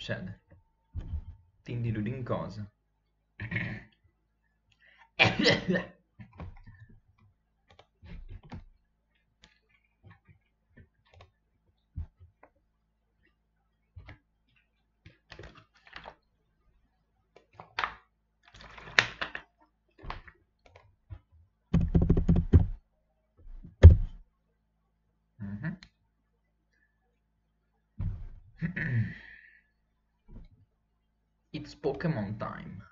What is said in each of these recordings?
succede? Tindiludin cosa? Mhm. It's Pokémon time.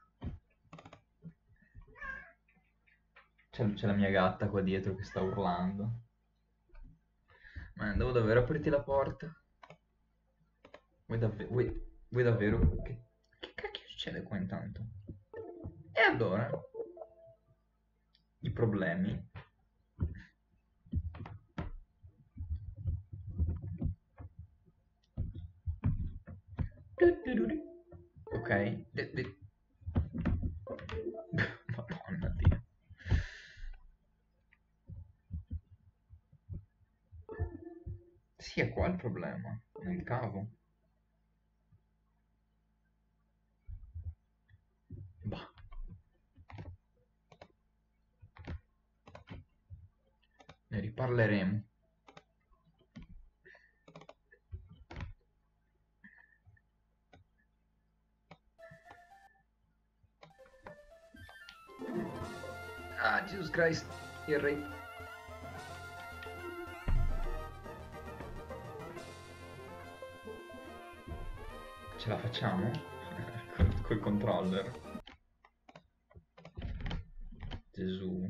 C'è la mia gatta qua dietro che sta urlando. Ma devo davvero aprirti la porta? Vuoi davvero? Che cacchio succede qua intanto? E allora? I problemi? Ok. Madonna Dio. Sì, è qua il problema. Nel cavo. Bah. Ne riparleremo. Ah, Jesus Christ. Il re. Ce la facciamo? Col controller. Gesù.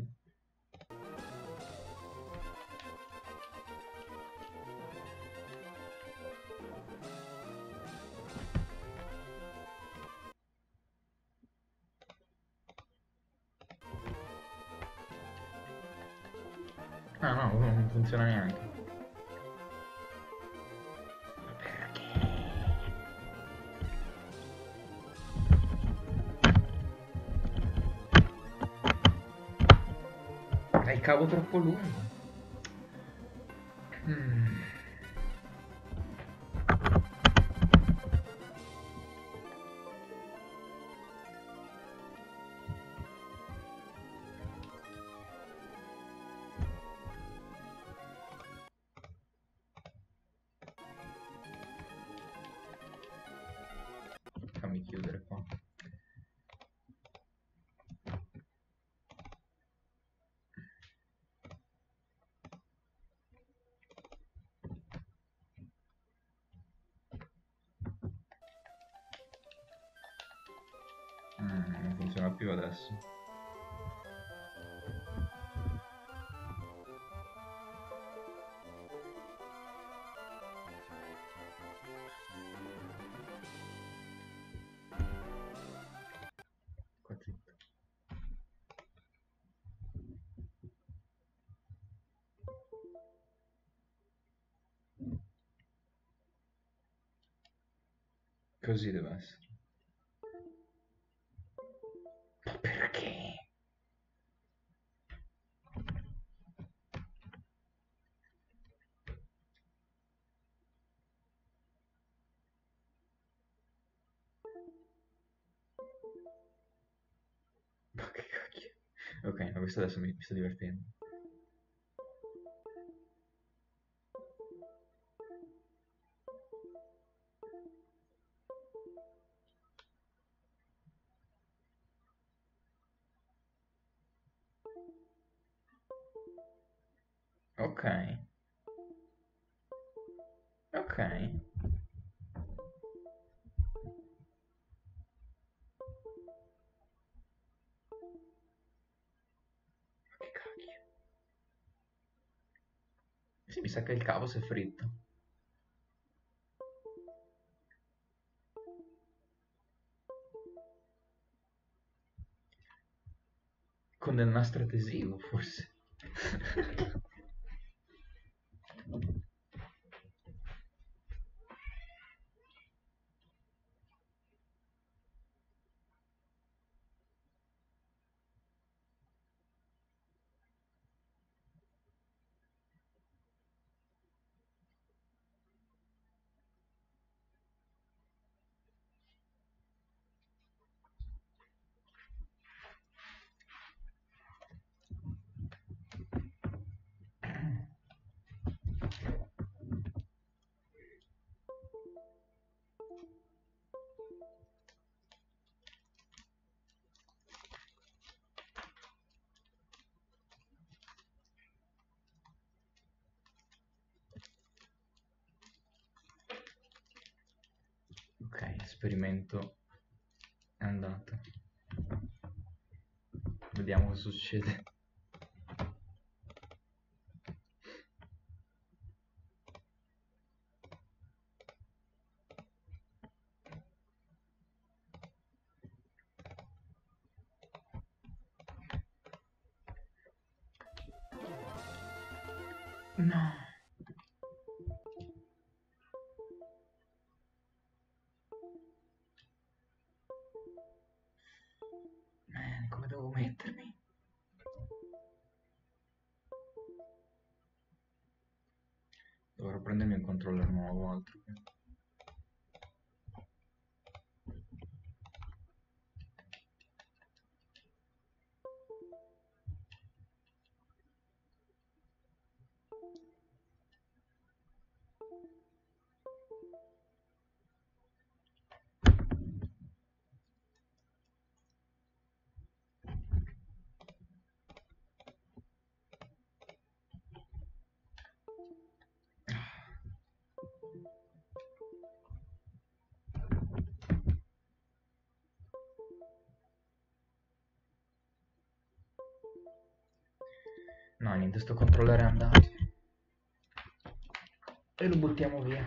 Ah no, non funziona neanche. Perché? È il cavo troppo lungo. Mm. Fammi chiudere qua. Non funziona più adesso. Qua zitto. Così deve essere. Ma perché? Ma che cacchio. Ok, ma questo adesso mi sto divertendo. Ok. Ok. Ma che cacchio. Sì, mi sa che il cavo si è fritto. Con del nastro adesivo, forse. L'esperimento è andato. Vediamo cosa succede. No. Come devo mettermi? Dovrò prendermi un controller nuovo, altro che... No, niente, sto controller è andato. E lo buttiamo via.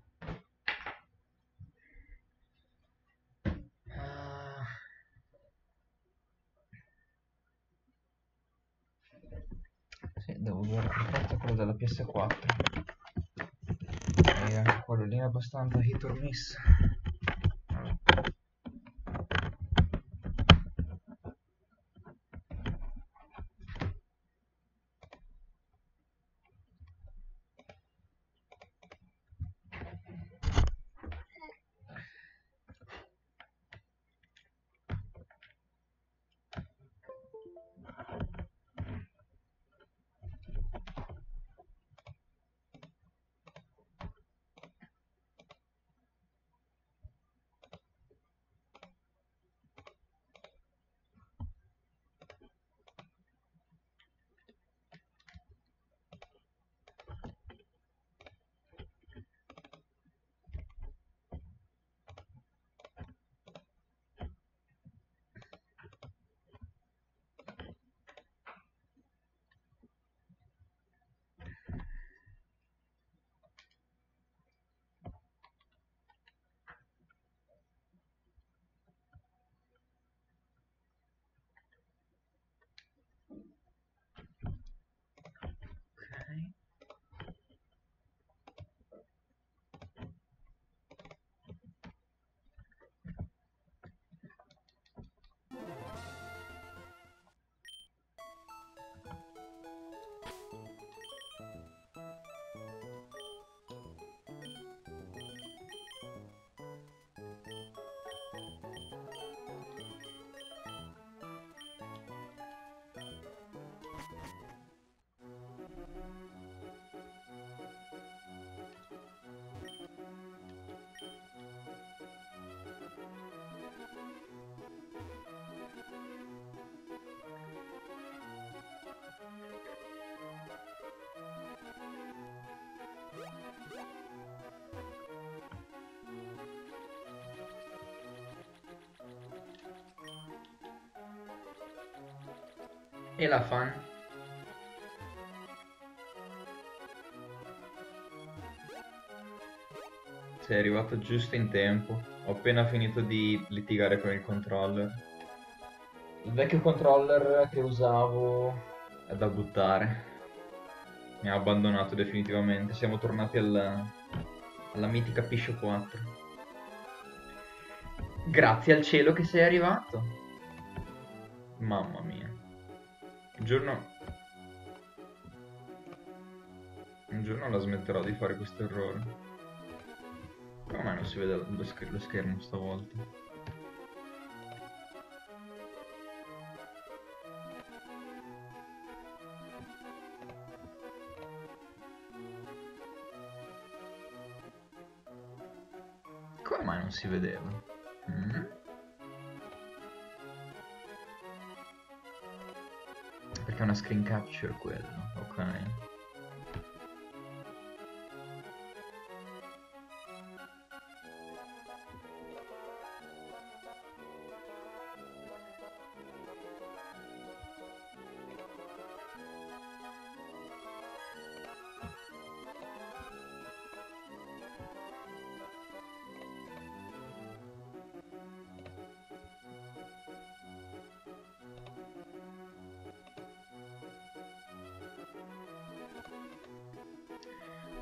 Sì, devo usare per forza quello della PS4. E anche quello lì è abbastanza hit or miss. E la fan? Sei arrivato giusto in tempo. Ho appena finito di litigare con il controller. Il vecchio controller che usavo è da buttare. Mi ha abbandonato definitivamente. Siamo tornati alla mitica Piscio 4. Grazie al cielo che sei arrivato. Mamma mia. Un giorno la smetterò di fare questo errore. Come mai non si vede lo schermo stavolta? Come mai non si vedeva? Perché è una screen capture quello, ok.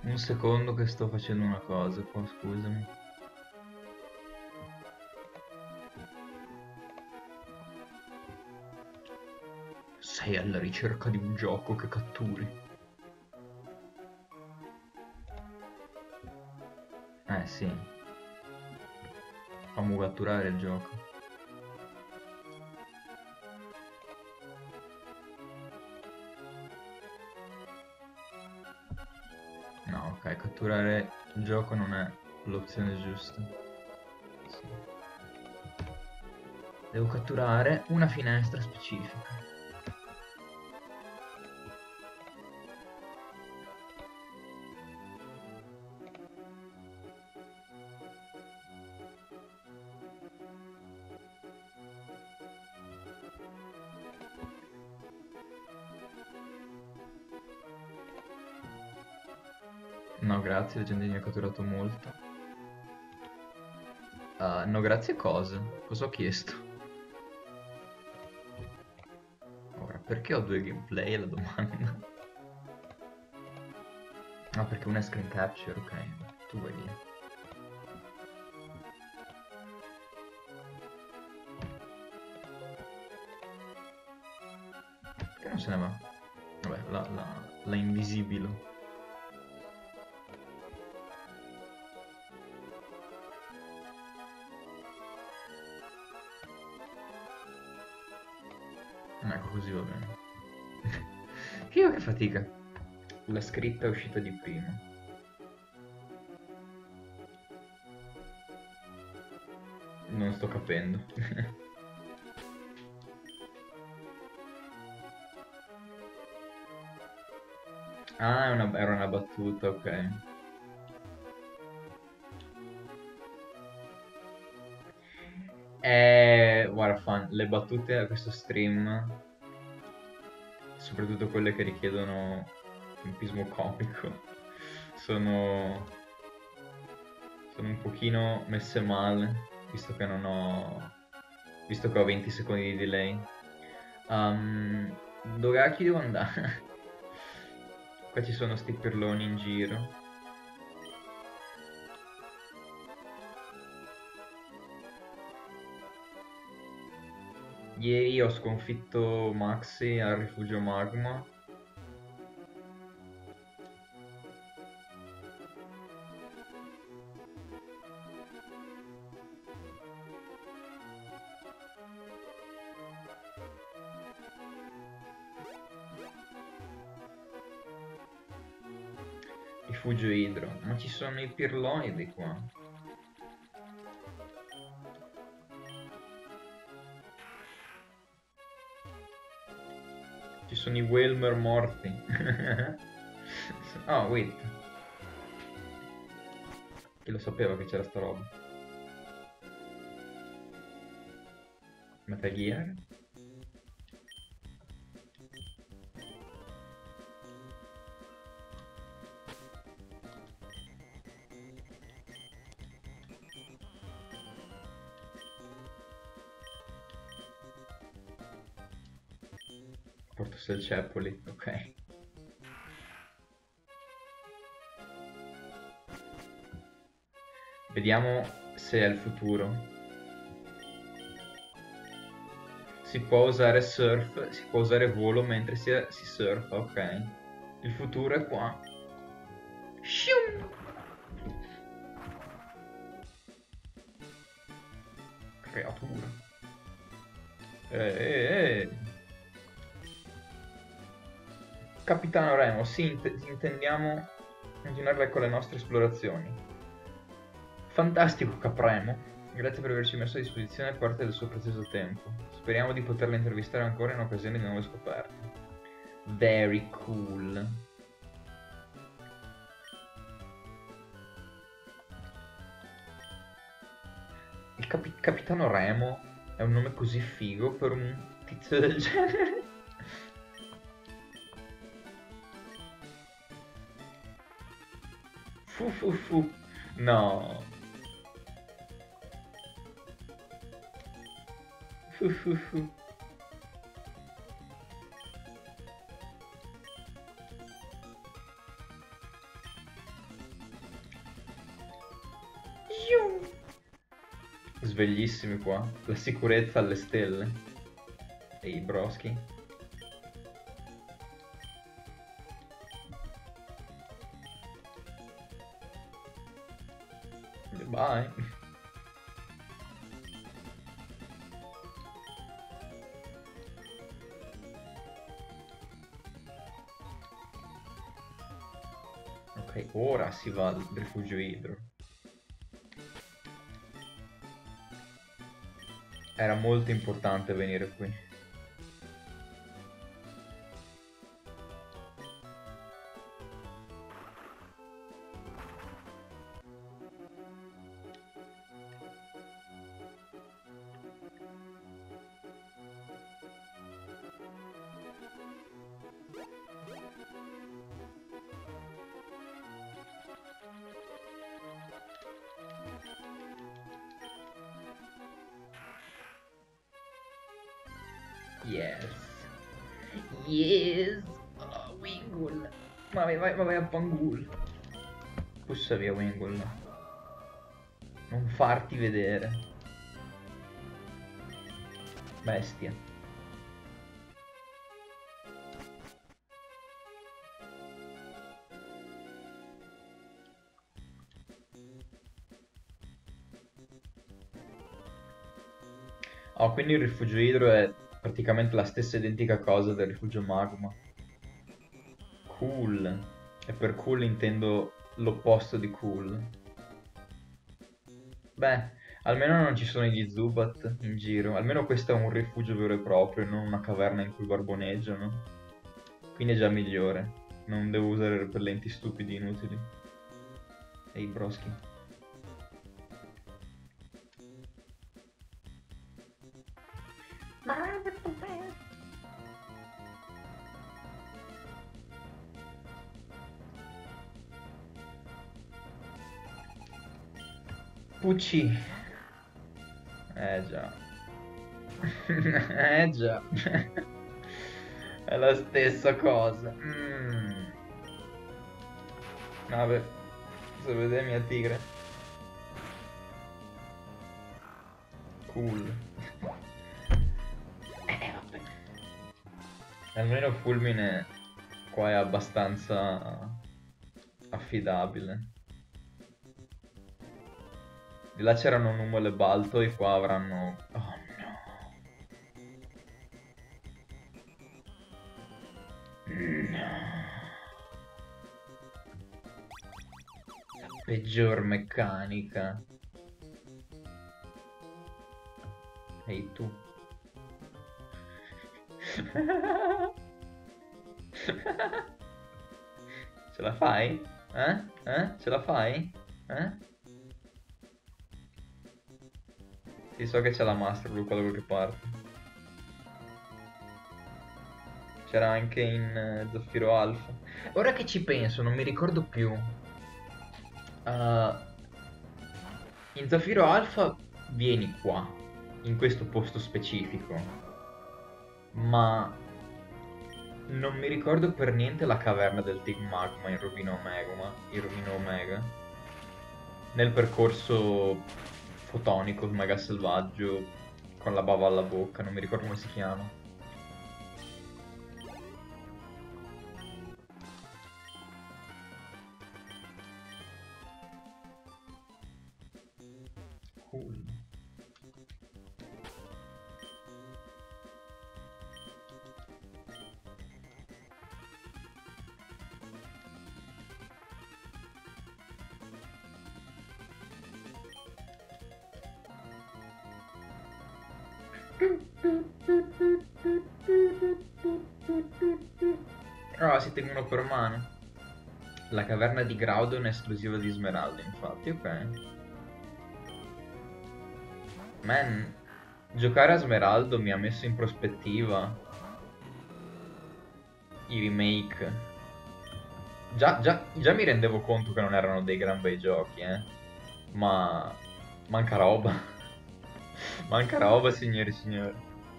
Un secondo che sto facendo una cosa qua, scusami. Sei alla ricerca di un gioco che catturi. Sì. Fammi catturare il gioco. No, ok, catturare il gioco non è l'opzione giusta. Sì. Devo catturare una finestra specifica. No, grazie, la gente mi ha catturato molto. No, grazie cosa? Cosa ho chiesto? Ora, perché ho due gameplay è la domanda? Ah, perché una è screen capture, ok. Tu vai via. Perché non se ne va? Vabbè, la invisibilo. Ecco, così va bene. Che fatica. La scritta è uscita di prima. Non sto capendo. Ah, era una battuta, ok. Guarda, le battute a questo stream, soprattutto quelle che richiedono tempismo comico, sono un pochino messe male, visto che non ho... visto che ho 20 secondi di delay. Dove cacchio devo andare? Qua ci sono sti pirloni in giro. Ieri ho sconfitto Maxi al rifugio magma. Rifugio idro. Ma ci sono i pirloidi qua. Ci sono i Whalmer morti. Oh, wait. Chi lo sapeva che c'era sta roba? Metal Gear? Porto Selcepoli, ok. Vediamo se è il futuro. Si può usare surf, si può usare volo mentre si surfa, ok. Il futuro è qua. Shium! Creatura. Eh. Capitano Remo, sì, intendiamo continuare con le nostre esplorazioni. Fantastico, Capremo. Grazie per averci messo a disposizione parte del suo prezioso tempo. Speriamo di poterla intervistare ancora in occasione di nuove scoperte. Very cool. Il Capitano Remo è un nome così figo per un tizio del genere. Fu. No. Fu. sveglissimi qua. La sicurezza alle stelle. Ehi, broschi. Bye. Ok, ora si va al rifugio idro. Era molto importante venire qui. Yes. Yes. Oh, Wingull. Ma vai a Pangul. Pussa via Wingull. Non farti vedere. Bestia. Oh, quindi il rifugio idro è praticamente la stessa identica cosa del rifugio magma. Cool. E per cool intendo l'opposto di cool. Beh, almeno non ci sono gli Zubat in giro. Almeno questo è un rifugio vero e proprio, non una caverna in cui barboneggiano. Quindi è già migliore. Non devo usare repellenti stupidi inutili. Ehi, broschi. Pucci. Già. Già. È la stessa cosa. Vabbè, se vede mia tigre. Cool. Vabbè. Almeno fulmine qua è abbastanza affidabile. Di là c'erano nuvole balto e qua avranno... Oh no. No. La peggior meccanica. Ehi tu. Ce la fai? Ce la fai? Sì, so che c'è la Master Blu qua da qualche parte. C'era anche in Zaffiro Alpha. Ora che ci penso, non mi ricordo più. In Zaffiro Alpha vieni qua, in questo posto specifico. Ma non mi ricordo per niente la caverna del Tig Magma in Rubino Omega. Nel percorso fotonico, mega selvaggio, con la bava alla bocca, non mi ricordo come si chiama. Cool. Oh, si tengono per mano. La caverna di Groudon è esclusiva di Smeraldo, infatti, ok. Man, giocare a Smeraldo mi ha messo in prospettiva i remake. Già mi rendevo conto che non erano dei gran bei giochi, ma manca roba. Manca roba, signori e signori.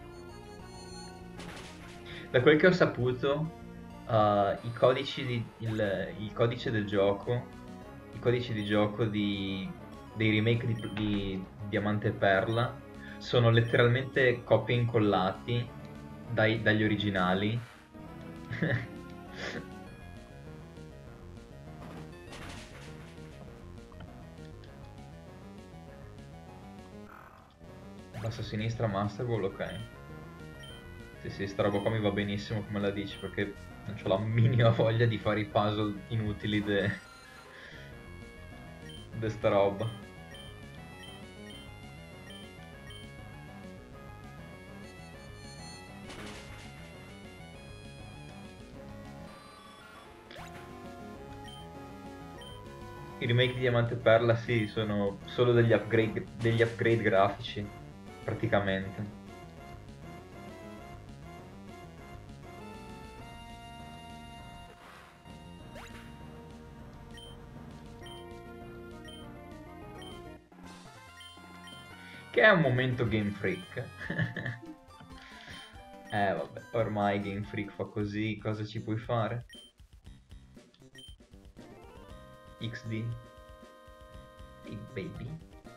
Da quel che ho saputo, i codici il codice del gioco, i codici di gioco di dei remake di Diamante e Perla sono letteralmente copie e incollati dagli originali. Basso a sinistra, Master Ball, ok. Sì, sì, sta roba qua mi va benissimo come la dici, perché non ho la minima voglia di fare i puzzle inutili de sta roba. I remake di Diamante e Perla, sì, sono solo degli upgrade grafici, praticamente. Che è un momento Game Freak. Vabbè, ormai Game Freak fa così, cosa ci puoi fare? XD. Big Baby.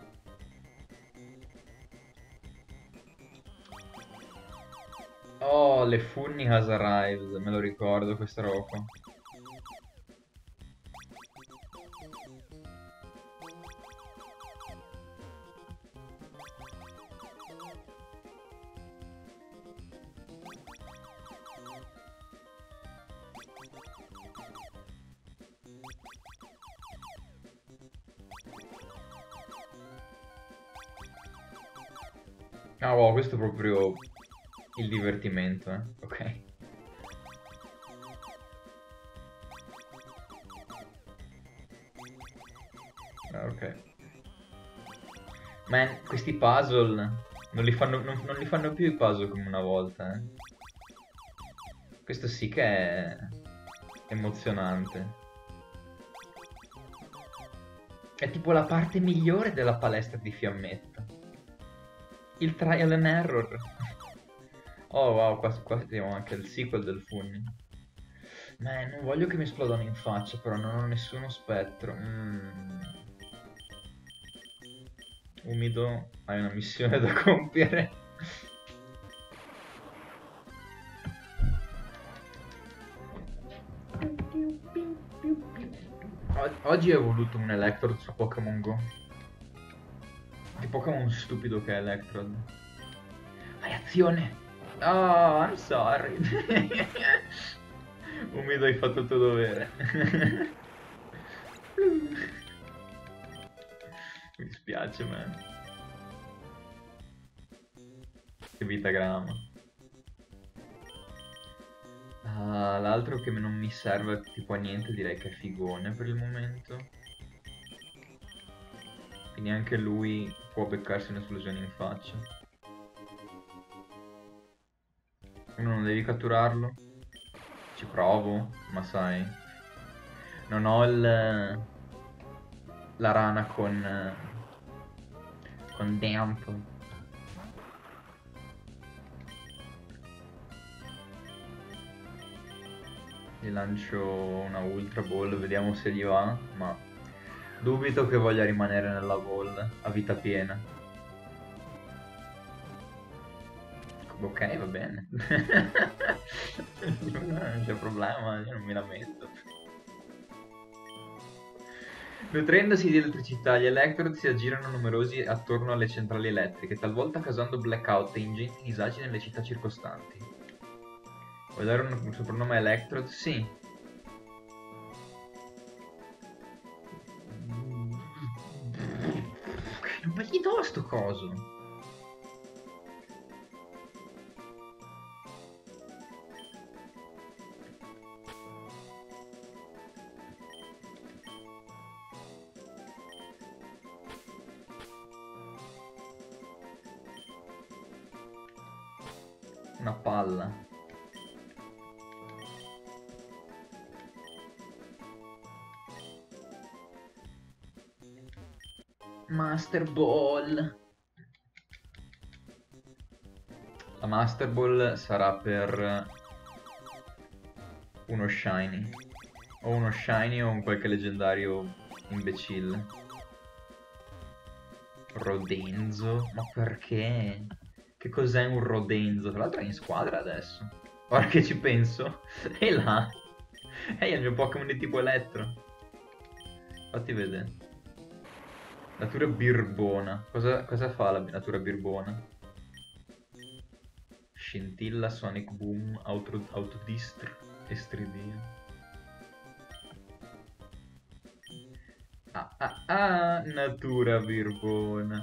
Oh, le Funny has arrived, me lo ricordo questa roba qua. Ah, wow, questo è proprio il divertimento, eh. Ok. Ok. Man, questi puzzle non li fanno più i puzzle come una volta, eh. Questo sì che è emozionante. È tipo la parte migliore della palestra di Fiammetta. Il trial and error. Oh wow, qua abbiamo anche il sequel del Funny. Non voglio che mi esplodano in faccia, però non ho nessuno spettro. Umido, hai una missione da compiere. Oggi ho voluto un Electrode su Pokémon Go. Che Pokémon stupido che è Electrode. Hai azione! Oh, I'm sorry. Umido, hai fatto il tuo dovere. Mi dispiace, man. Che vita grama. L'altro che non mi serve tipo a niente direi che è Figone per il momento. Quindi anche lui può beccarsi un'esplosione in faccia. Uno non devi catturarlo? Ci provo, ma sai. Non ho la rana con Damp. Gli lancio una Ultra Ball, vediamo se gli va, ma dubito che voglia rimanere nella ball a vita piena. Ok, va bene. Non c'è problema, io non mi lamento. Nutrendosi di elettricità, gli Electrode si aggirano numerosi attorno alle centrali elettriche, talvolta causando blackout e ingenti disagi nelle città circostanti. Vuoi dare un soprannome a Electrode? Sì. Ma gli do sto coso? Una palla. Master Ball. La Master Ball sarà per uno shiny. O uno shiny o un qualche leggendario imbecille. Rodenzo? Ma perché? Che cos'è un Rodenzo? Tra l'altro è in squadra adesso. Ora che ci penso. E là. Ehi, è il mio Pokémon di tipo elettro. Fatti vedere. Natura birbona. Cosa fa la natura birbona? Scintilla, Sonic Boom, Autodistr, Estridia. Natura birbona.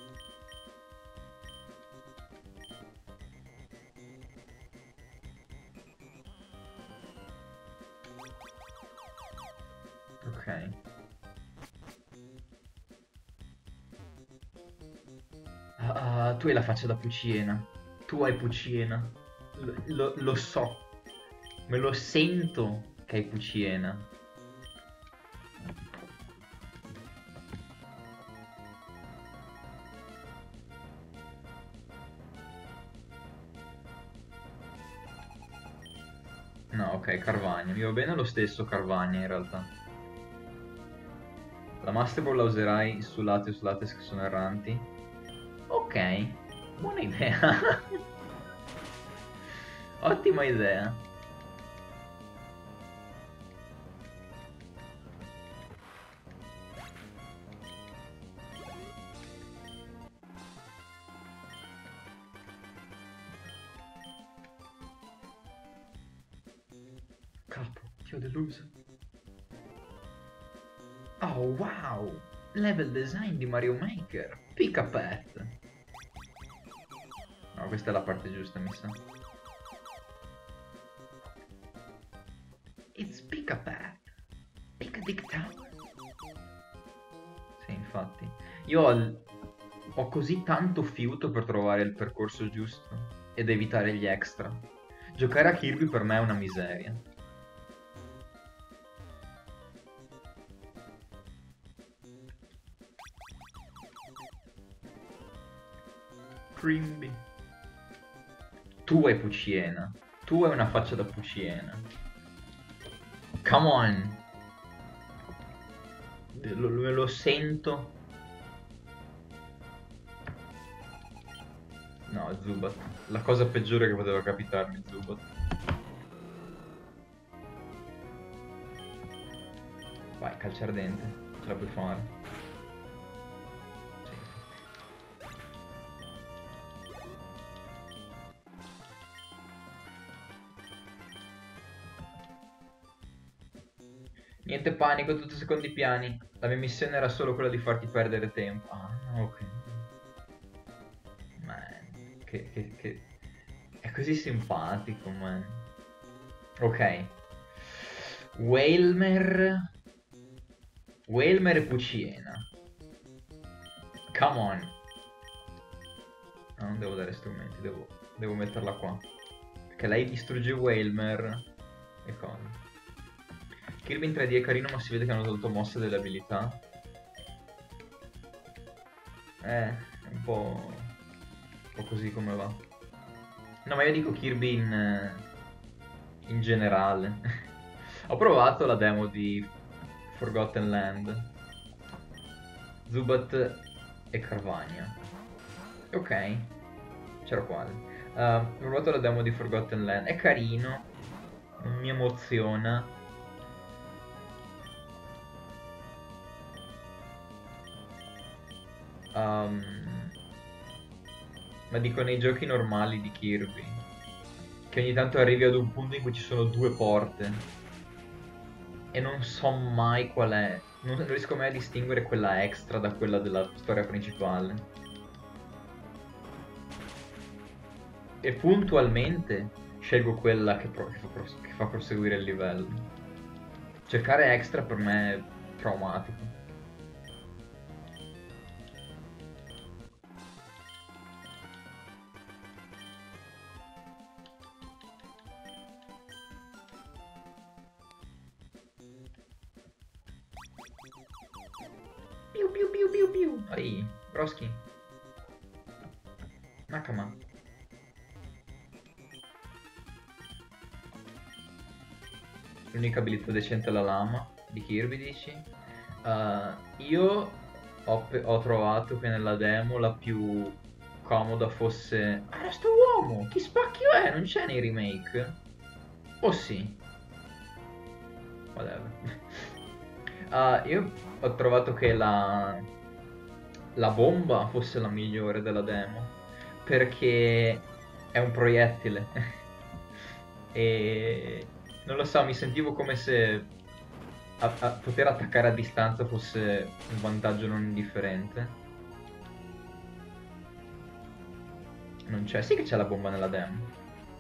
Ok. Tu hai la faccia da Puciena. Tu hai Puciena. Lo so. Me lo sento che hai Puciena. No, ok, Carvagna. Mi va bene lo stesso Carvagna in realtà. La Master Ball la userai su Latios che sono erranti. Ok, buona idea. Ottima idea. Capo, ti ho deluso. Oh, wow! Level design di Mario Maker. Picca Pet. No, questa è la parte giusta, mi sa. It's Picca Pet. Picca Dick Tower. Sì, infatti. Io ho così tanto fiuto per trovare il percorso giusto ed evitare gli extra. Giocare a Kirby per me è una miseria. Crimby. Tu hai Puciena. Tu hai una faccia da Puciena. Come on. Me lo sento. No, Zubat. La cosa peggiore che poteva capitarmi, Zubat. Vai, calcio ardente. Ce la puoi fare. Sì. Niente panico, tutto secondi piani. La mia missione era solo quella di farti perdere tempo. Ah, ok. Man, che... È così simpatico, man. Ok. Wailmer... Wailmer e Puciena. Come on. No, non devo dare strumenti, devo metterla qua. Perché lei distrugge Wailmer e cosa. Kirby in 3D è carino, ma si vede che hanno tolto mosse delle abilità. È un po' così come va. No, ma io dico Kirby in generale. Ho provato la demo di Forgotten Land. Zubat e Carvagna. Ok, c'ero quasi. Ho provato la demo di Forgotten Land. È carino, non mi emoziona. Ma dico nei giochi normali di Kirby, che ogni tanto arrivi ad un punto in cui ci sono due porte e non so mai qual è, non riesco mai a distinguere quella extra da quella della storia principale. E puntualmente scelgo quella che fa proseguire il livello. Cercare extra per me è traumatico. Piu piu piu piu piu. Ehi, Broski. Nakama. L'unica abilità decente è la lama di Kirby, dici? Io ho trovato che nella demo la più comoda fosse... Ah, sto uomo! Chi spacchio è? Non c'è nei remake? Oh sì. Whatever. Io ho trovato che la bomba fosse la migliore della demo, perché è un proiettile. E non lo so, mi sentivo come se poter attaccare a distanza fosse un vantaggio non indifferente. Non c'è, sì che c'è la bomba nella demo.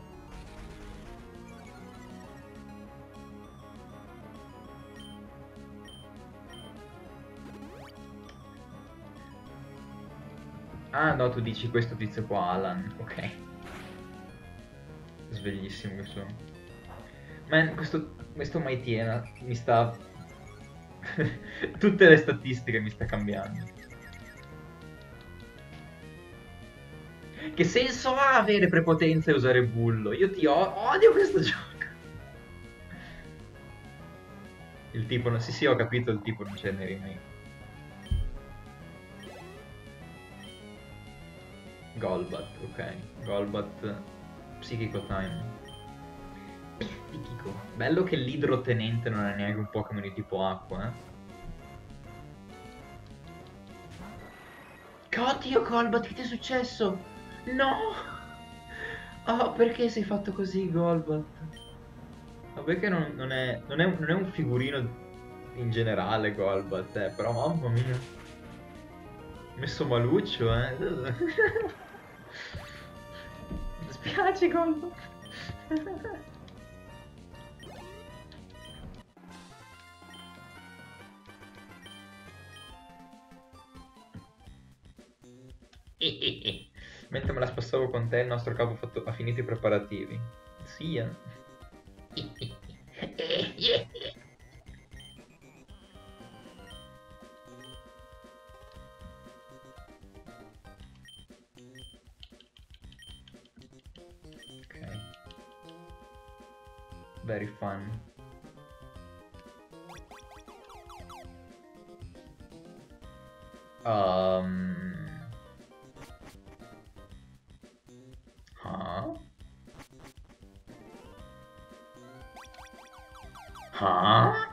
Ah no, tu dici questo tizio qua, Alan, ok. Sveglissimo che sono. Man, questo Maitiena mi sta... Tutte le statistiche mi sta cambiando. Che senso ha avere prepotenza e usare bullo? Io ti odio questo gioco. Il tipo, sì sì ho capito, il tipo non c'è nei remake. Golbat, ok. Golbat, psichico time. Psichico. Bello che l'idrotenente non è neanche un Pokémon di tipo acqua, eh. Oddio Golbat, che ti è successo? No! Oh, perché sei fatto così, Golbat? Vabbè che non è un figurino in generale Golbat, però mamma mia. Messo maluccio, eh. Mi spiace, Golbat. Mentre me la spassavo con te, il nostro capo ha finito i preparativi. Sì, eh. Ok. Very fun. Ah? Ah?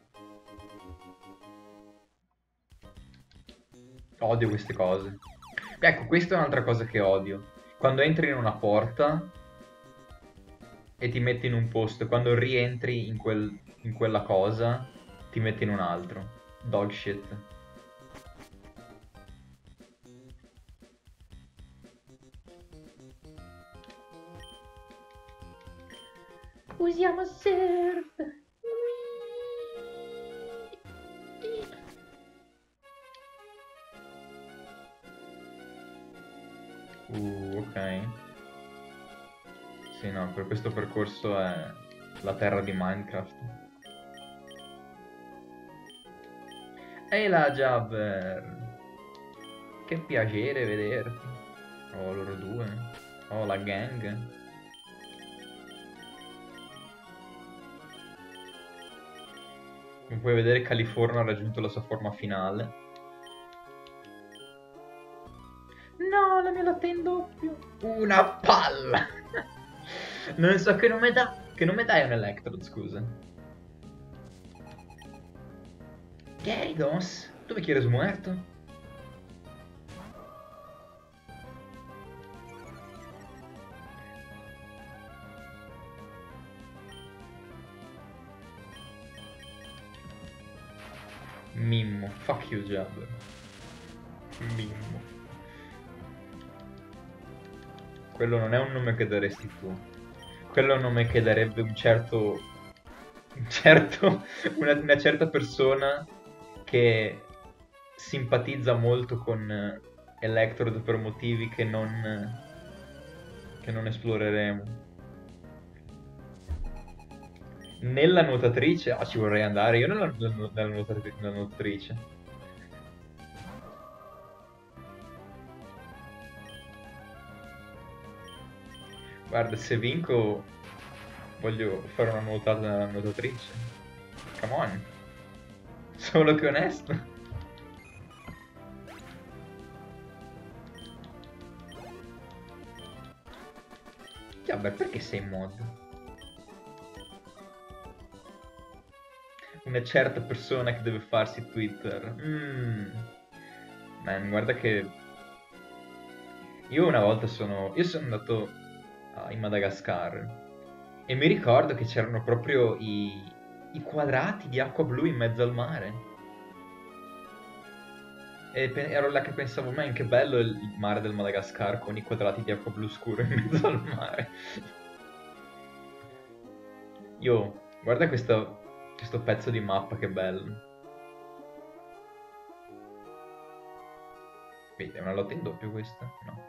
Odio queste cose. Ecco, questa è un'altra cosa che odio. Quando entri in una porta e ti metti in un posto, quando rientri in quella cosa, ti metti in un altro. Dog shit. Usiamo surf. Ok. Sì, no, per questo percorso è la terra di Minecraft. Ehi là, Jabber! Che piacere vederti. Oh, loro due. Oh, la gang. Come puoi vedere, Californo ha raggiunto la sua forma finale. No, la mia latte in doppio. Una palla! Non so che nome dà. Che nome dai a un Electrode, scusa? Gyarados? Dove quieres muerto? Mimmo. Fuck you, Jabber. Mimmo. Quello non è un nome che daresti tu. Quello è un nome che darebbe una certa persona che simpatizza molto con Electrode per motivi che non esploreremo. Nella nuotatrice? Ah, ci vorrei andare io nella nuotatrice. Guarda, se vinco voglio fare una nuotata nella nuotatrice. Come on. Solo che onesto. Vabbè, perché sei in mod? Una certa persona che deve farsi Twitter. Man, guarda che... Io una volta Io sono andato in Madagascar e mi ricordo che c'erano proprio i quadrati di acqua blu in mezzo al mare. E ero là che pensavo, man, che bello il mare del Madagascar con i quadrati di acqua blu scuro in mezzo al mare. Io, guarda questo pezzo di mappa, che bello. Vedi, è una lotta in doppio questa? No.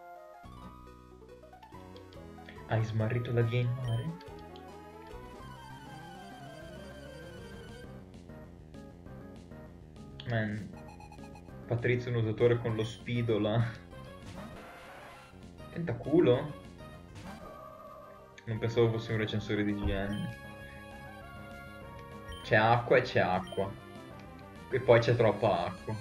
Hai smarrito la via in mare? Man, Patrizio è un nuotatore con lo speedo là. Tentaculo? Non pensavo fosse un recensore di GN. C'è acqua e c'è acqua. E poi c'è troppa acqua.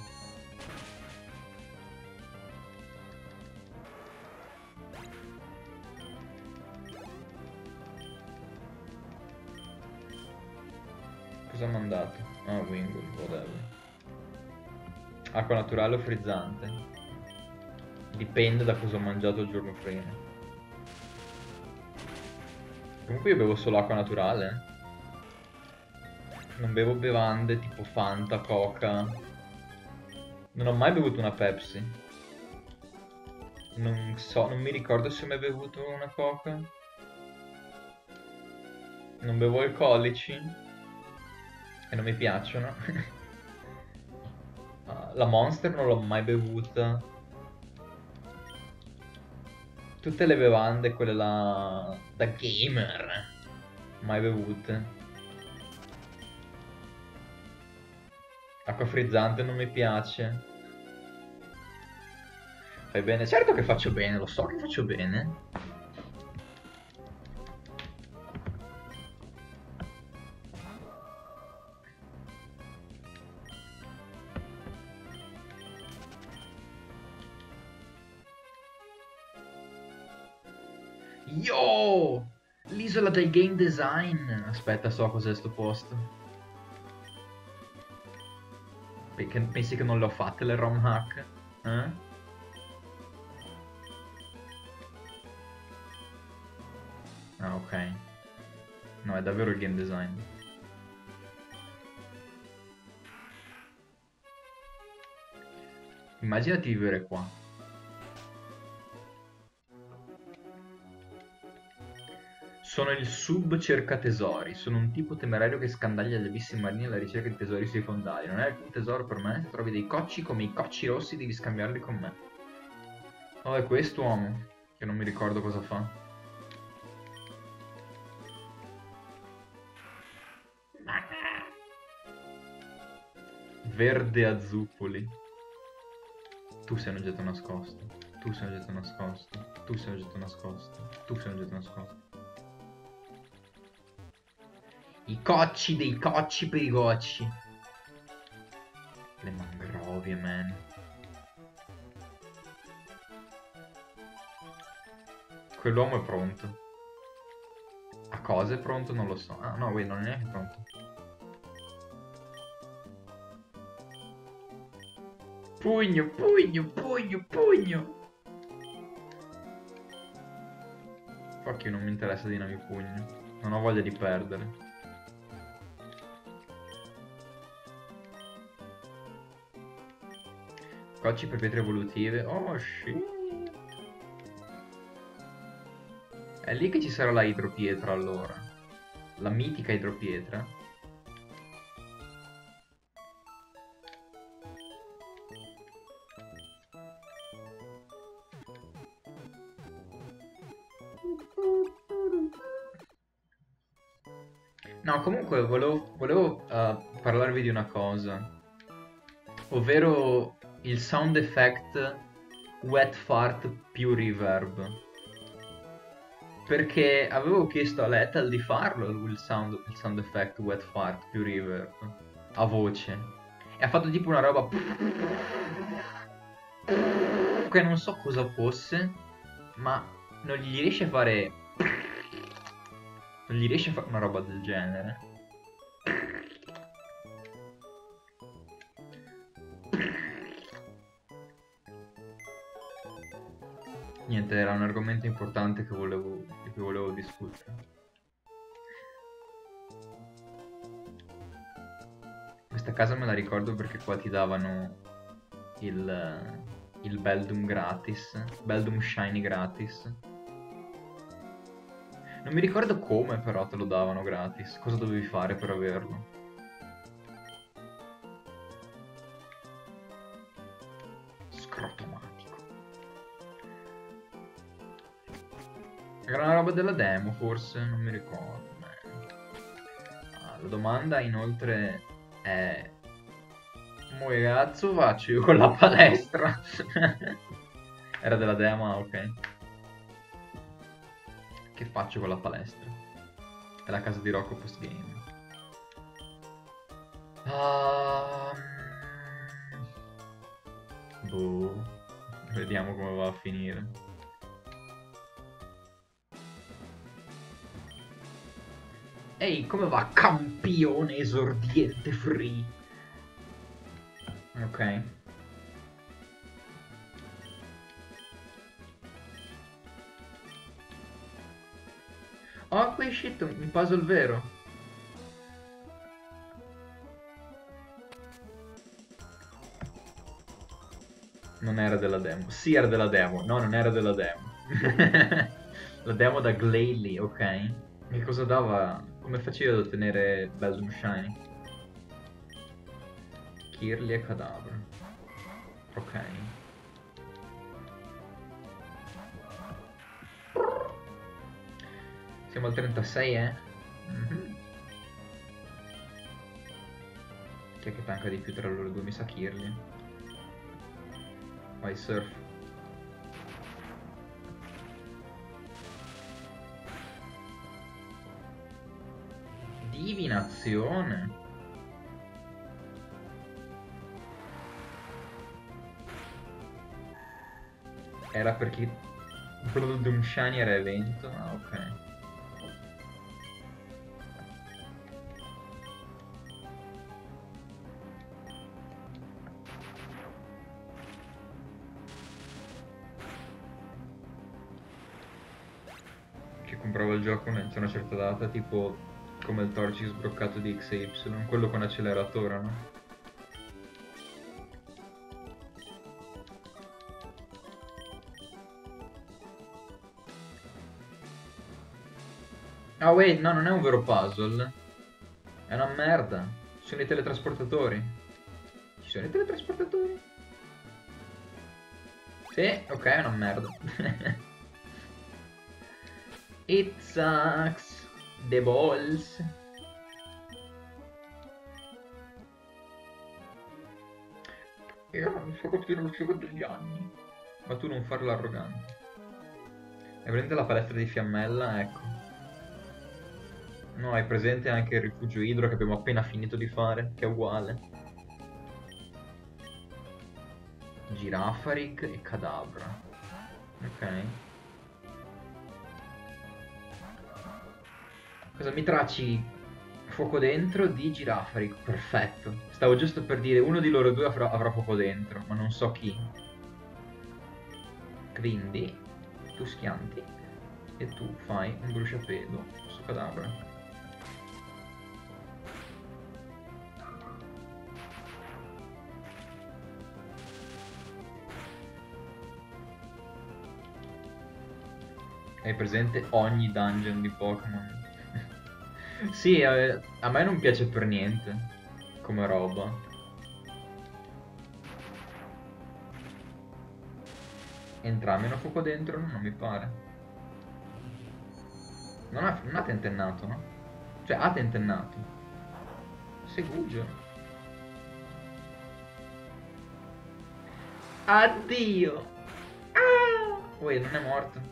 Cosa ha mandato? Ah, Wingull, whatever. Acqua naturale o frizzante? Dipende da cosa ho mangiato il giorno prima. Comunque io bevo solo acqua naturale. Non bevo bevande tipo Fanta, Coca. Non ho mai bevuto una Pepsi. Non mi ricordo se ho mai bevuto una Coca. Non bevo alcolici. E non mi piacciono. La Monster non l'ho mai bevuta. Tutte le bevande, quelle là da gamer, mai bevute. Acqua frizzante non mi piace. Fai bene? Certo che faccio bene, lo so che faccio bene. Yo! L'isola del game design. Aspetta, so cos'è sto posto. Perché pensi che non le ho fatte le ROM hack? Eh? Ah, ok. No, è davvero il game design. Immaginati vivere qua. Sono il sub-cercatesori. Sono un tipo temerario che scandaglia gli abissi marini alla ricerca di tesori sui fondali. Non è alcun tesoro per me. Se trovi dei cocci come i cocci rossi, devi scambiarli con me. Oh, è quest'uomo, che non mi ricordo cosa fa. Verde azzupoli. Tu sei un oggetto nascosto. Tu sei un oggetto nascosto. Tu sei un oggetto nascosto. Tu sei un oggetto nascosto. I cocci dei cocci per i gocci. Le mangrovie, man. Quell'uomo è pronto. A cosa è pronto? Non lo so. Ah, no, wait, non è neanche pronto. Pugno, pugno, pugno, pugno. Fuck you, non mi interessa dinami pugno. Non ho voglia di perdere. Cocci per pietre evolutive. Oh, shit. È lì che ci sarà la idropietra, allora. La mitica idropietra. No, comunque volevo parlarvi di una cosa. Ovvero il sound effect wet fart più reverb. Perché avevo chiesto a Lethal di farlo il sound effect wet fart più reverb a voce. E ha fatto tipo una roba che non so cosa fosse, ma non gli riesce a fare Non gli riesci a fare una roba del genere? Niente, era un argomento importante di cui volevo discutere. Questa casa me la ricordo perché qua ti davano il Beldum gratis, Beldum Shiny gratis. Non mi ricordo come però te lo davano gratis, cosa dovevi fare per averlo. Scrotomatico. Era una roba della demo forse, non mi ricordo. La domanda inoltre è: mo che cazzo faccio io con la palestra? Era della demo, ok. Che faccio con la palestra? È la casa di Rocco postgame. Boh. Vediamo come va a finire. Ehi, come va campione esordiente free? Ok. Oh, qui è uscito un puzzle vero. Non era della demo. Sì, era della demo. No, non era della demo. La demo da Glalie, ok. Che cosa dava? Come facevi ad ottenere Beldum Shiny? Kirli e Cadabra. Ok. Siamo al 36, eh? Chi è che tanca di più tra loro due? Mi sa Kirli. Vai, surf. Divinazione. Era perché quello di un Shiny era evento? Ah, ok. Che compravo il gioco entro una certa data, tipo come il Torchic sbroccato di X e Y, quello con acceleratore, no? Ah wait, no, non è un vero puzzle. È una merda. Ci sono i teletrasportatori. Ci sono i teletrasportatori? Sì, ok, è una merda. It sucks. The balls. Io non so capire il gioco degli anni. Ma tu non farlo arrogante. Hai presente la palestra di Fiammella? Ecco. No, hai presente anche il rifugio idro che abbiamo appena finito di fare, che è uguale. Girafaric e Cadabra. Ok. Cosa mi tracci? Fuoco dentro di Girafaric. Perfetto. Stavo giusto per dire uno di loro due avrà fuoco dentro, ma non so chi. Quindi tu schianti e tu fai un bruciapelo su Cadabra. Hai presente ogni dungeon di Pokémon? Sì, a me non piace per niente come roba. Entrambi hanno fuoco dentro, non mi pare. Non ha tentennato, no? Cioè, ha tentennato. Segugio. Addio! Ah! Uè, non è morto.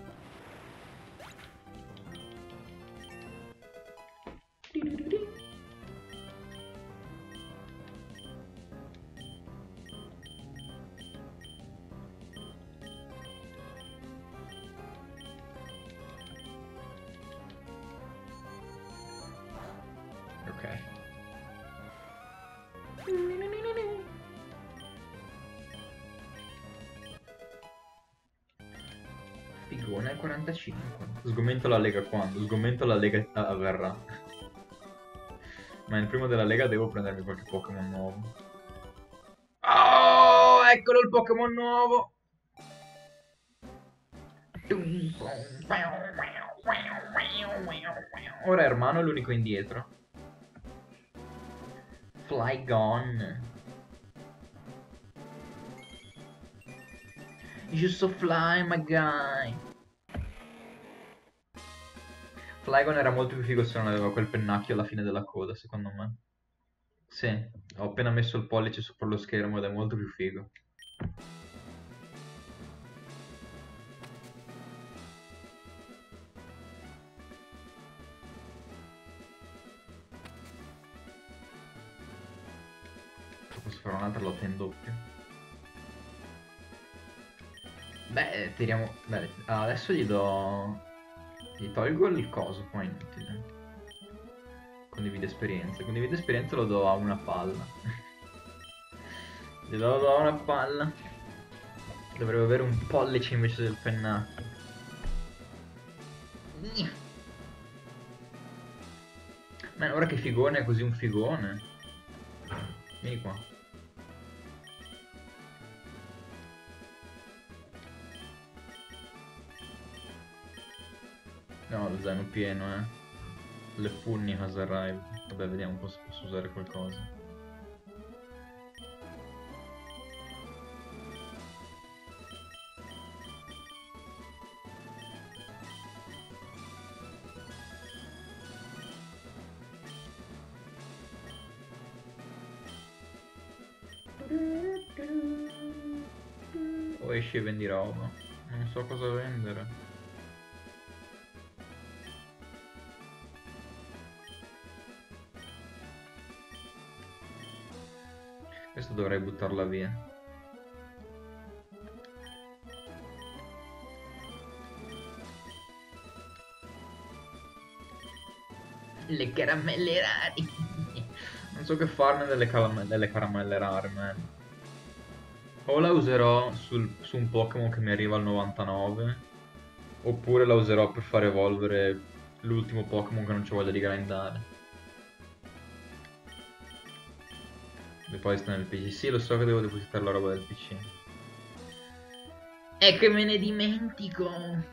Figone al 45. Sgomento la Lega quando? Sgomento la Lega avverrà. Ma nel primo della Lega devo prendermi qualche Pokémon nuovo. Oh, eccolo il Pokémon nuovo! Ora Hermano è l'unico indietro. Flygon. You so fly, my guy. Flygon era molto più figo se non aveva quel pennacchio alla fine della coda, secondo me. Sì, ho appena messo il pollice sopra lo schermo ed è molto più figo. Posso fare un'altra lotta in doppio. Beh, tiriamo... Beh, adesso gli do... Gli tolgo il coso, qua è inutile. Condivide esperienze. Condivide esperienze lo do a una palla. Gli do a una palla. Dovrebbe avere un pollice invece del pennacchio. Ma ora che figone è così un figone. Vieni qua. No, lo zaino pieno, Le funny has arrived. Vabbè, vediamo un po' se posso usare qualcosa. O esci e vendi roba. Non so cosa vendere. Questo dovrei buttarla via. Le caramelle rari. Non so che farne delle caramelle rare, man. O la userò su un Pokémon che mi arriva al 99, oppure la userò per far evolvere l'ultimo Pokémon che non c'ho voglia di grindare. Deposita nel PC. Sì, lo so che devo depositare la roba del PC. È che me ne dimentico.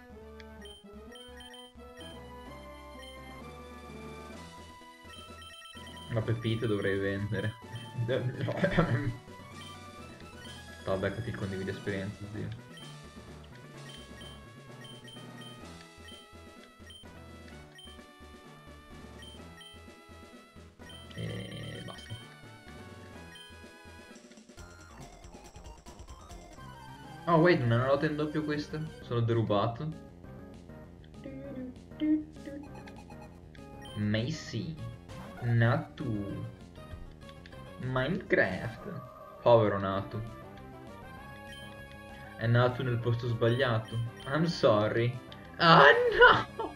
La pepite dovrei vendere. Vabbè, che ti condividi esperienza, zio. E basta. Oh, wait, non è una lotta in doppio questa? Sono derubato. Macy. Natu. Minecraft. Povero Natu. È nato nel posto sbagliato. I'm sorry. Ah no!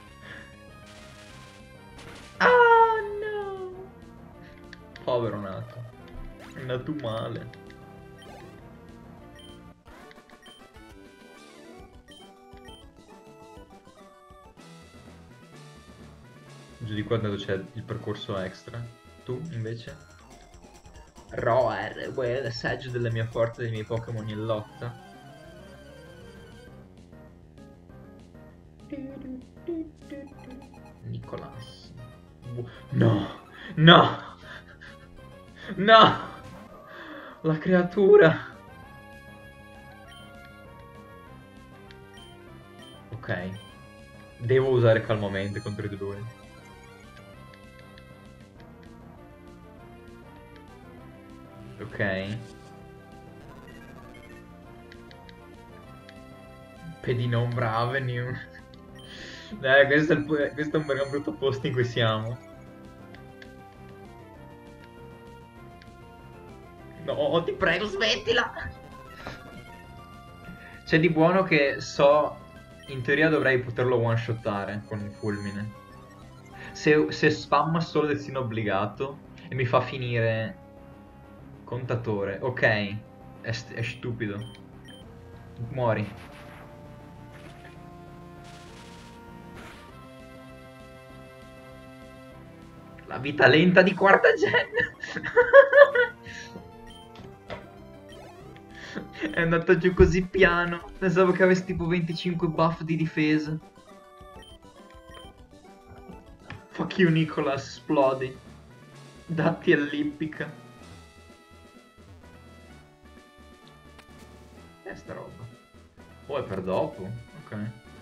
Ah no! Povero Natu. È nato male. Giù di qua dove c'è il percorso extra. Tu invece? Roar, vuoi l'assaggio della mia forza dei miei Pokémon in lotta? Nicolas. No! No! No! La creatura! Ok. Devo usare calmamente contro i due. Ok. Pedinombra Avenue. Questo è un brutto posto in cui siamo. No, ti prego, smettila! C'è di buono che so... In teoria dovrei poterlo one-shottare con un fulmine. Se spamma solo destino obbligato e mi fa finire contatore, ok, è stupido. Muori. La vita lenta di quarta gen. È andata giù così piano. Pensavo che avessi tipo 25 buff di difesa. Fuck you Nicholas, esplodi. Datti all'ippica. Che è sta roba? Oh, è per dopo? Ok.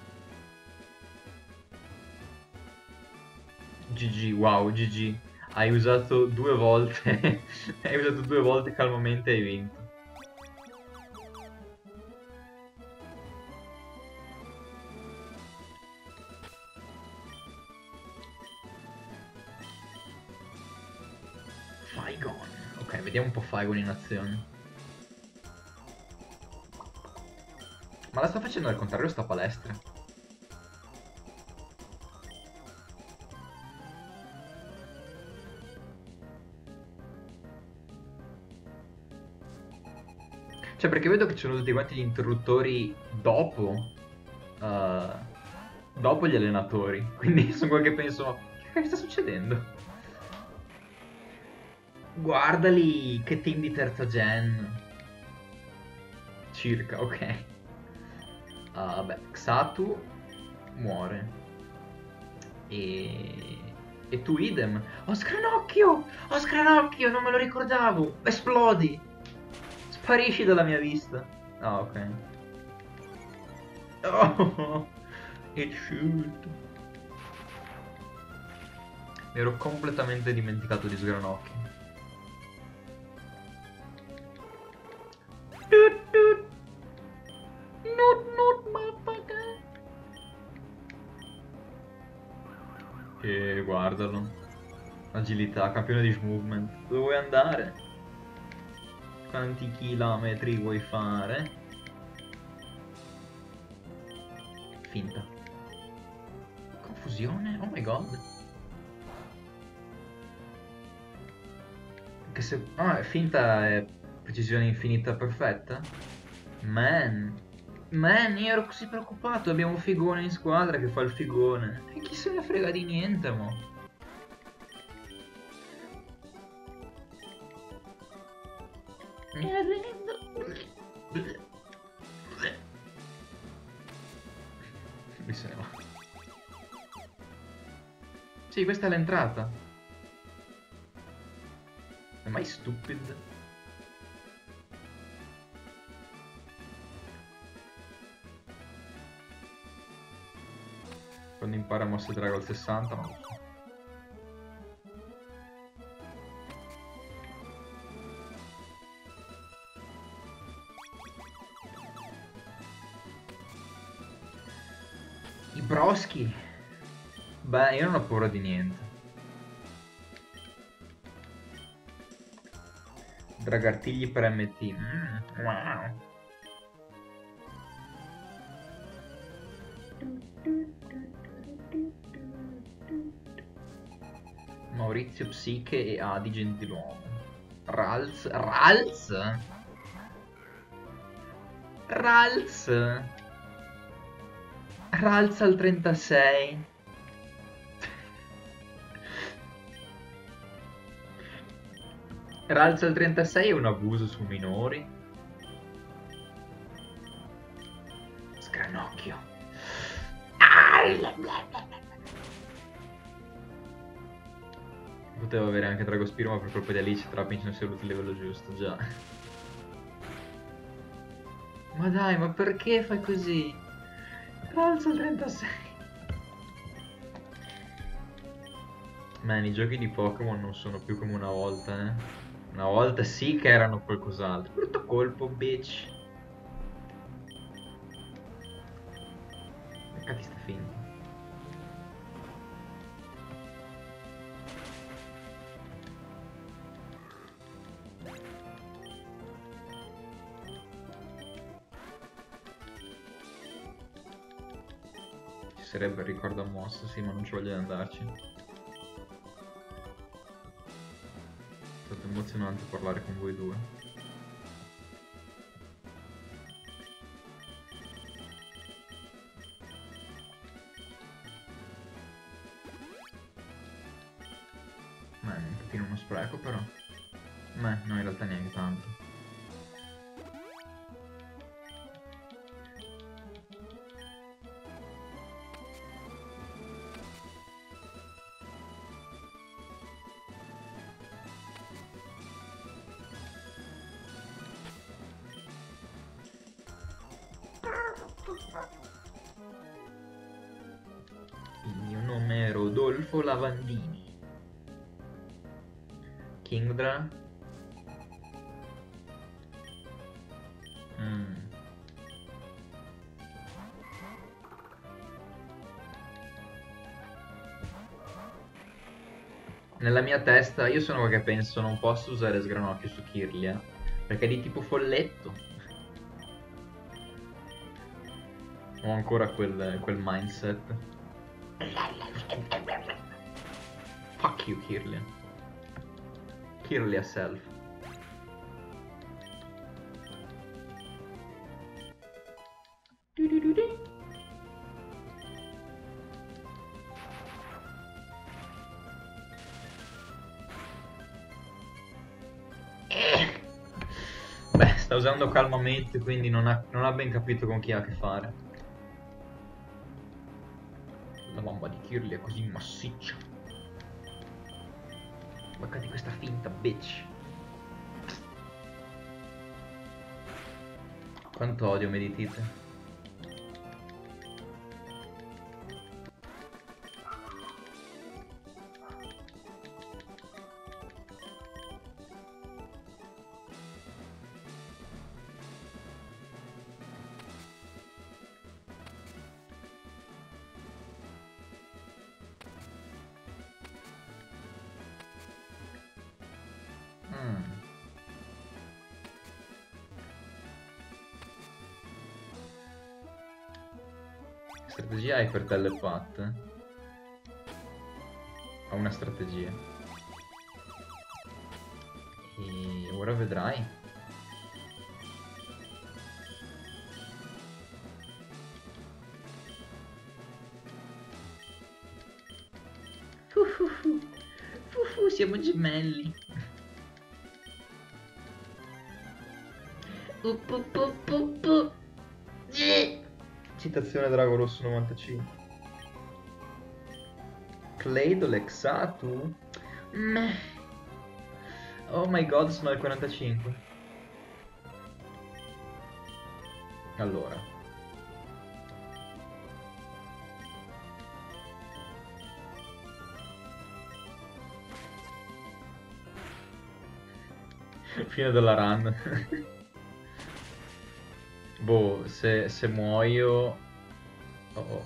GG, wow, GG. Hai usato 2 volte. Hai usato 2 volte calmamente e hai vinto. Faigon. Ok, vediamo un po' Faigon in azione. Ma la sta facendo al contrario sta palestra? Cioè, perché vedo che ci sono tutti quanti gli interruttori eh, dopo gli allenatori. Quindi sono quello che penso, che sta succedendo? Guardali, che team di terza gen. Circa, ok. Vabbè, Xatu muore. E... E tu idem. Ho scranocchio! Ho scranocchio, non me lo ricordavo! Esplodi! Sparisci dalla mia vista. Ah, ok. Oh, it shoot. Mi ero completamente dimenticato di Sgranocchio. Motherfucker. E guardalo. Agilità, campione di movement. Dove vuoi andare? Quanti chilometri vuoi fare? Finta. Confusione? Oh my god. Che se... Ah, finta è precisione infinita perfetta? Man. Man, io ero così preoccupato. Abbiamo un figone in squadra che fa il figone. E chi se ne frega di niente, mo? Mi arrendo. Lui se ne va. Sì, questa è l'entrata. È mai stupid? Quando impara mosse drago al 60, non lo so. I broschi. Beh, io non ho paura di niente. Dragartigli per MT. Wow. Maurizio Psiche e Adi Gentiluomo. Ralz? Ralz? Ralz? Ralz al 36. Ralz al 36 è un abuso su minori. Scranocchio. Potevo avere anche Dragospiro, ma per colpa di Alice Trapping non si è voluto il livello giusto, già. Ma dai, ma perché fai così? Ralz al 36. Man, i giochi di Pokémon non sono più come una volta, eh. Una volta sì che erano qualcos'altro. Brutto colpo, bitch. Beccati sta finta. Ci sarebbe il ricordo a mossa, sì, ma non ci voglio andarci. stato emozionante parlare con voi due. Beh, un pochino uno spreco però. Beh, no, in realtà neanche tanto. Il mio nome è Rodolfo Lavandini. Kingdra. Nella mia testa io sono quello che penso non posso usare Sgranocchio su Kirlia perché è di tipo folletto. Ho ancora quel mindset. Fuck you, Kirlia. Kirlia self. Beh, sta usando calmamente, quindi non ha ben capito con chi ha a che fare. La bomba di Kirlia è così massiccia. Bacca di questa finta, bitch. Quanto odio Meditite. Strategia hai per Telepath? Ho una strategia. E ora vedrai. Siamo gemelli. Citazione Drago Rosso 95. Clade Lexatu? Meh. Oh my god, sono al 45. Allora. Fine della run. Boh, se muoio... Oh.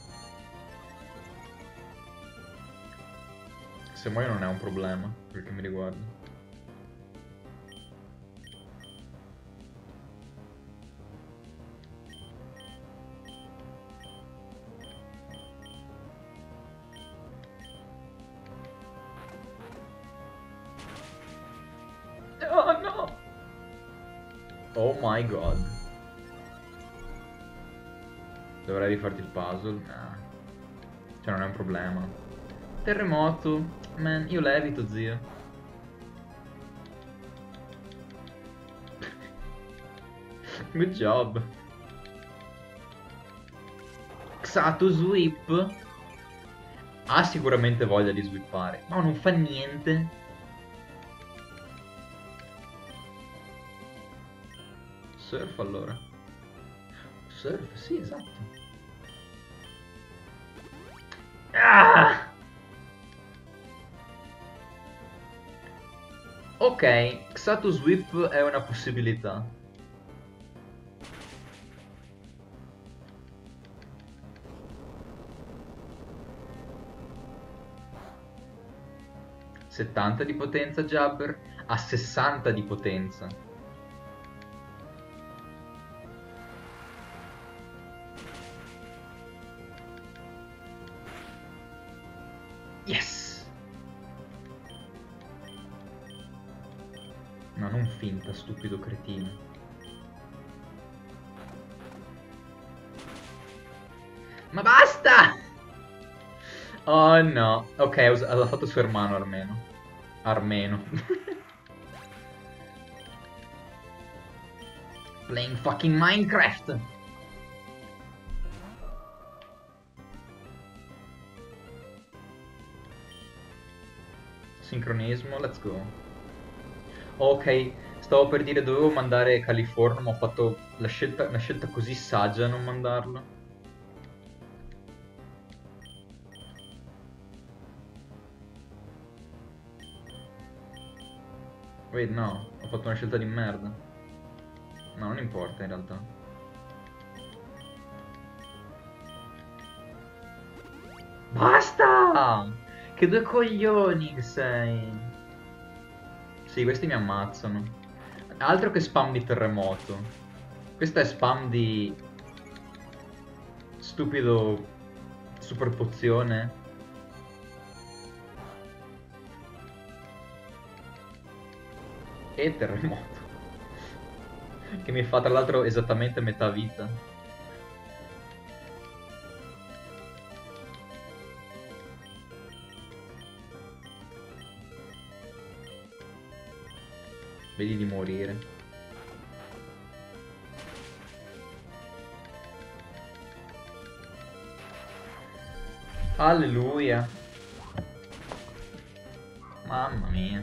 Se muoio non è un problema, perché mi riguarda. Oh no! Oh my god. Dovrei rifarti il puzzle? Nah. Cioè non è un problema. Terremoto. Man, io levito, zio. Good job. Xato Sweep. Ha sicuramente voglia di sweepare, ma non fa niente. Surf allora. Surf, sì, esatto. Ah! Ok, Xato Sweep è una possibilità. ...70 di potenza Jabber, a 60 di potenza. Yes! No, non finta, stupido cretino. Ma basta! Oh no. Ok, l'ha fatto suo hermano almeno. Armeno. Playing fucking Minecraft. Sincronismo, let's go. Ok, stavo per dire dovevo mandare California, ma ho fatto una scelta così saggia a non mandarlo. Wait, no, ho fatto una scelta di merda. No, non importa in realtà. Basta! Che due coglioni che sei. Sì, questi mi ammazzano. Altro che spam di terremoto. Questo è spam di stupido super pozione. E terremoto. Che mi fa tra l'altro esattamente metà vita. Vedi di morire. Alleluia. Mamma mia.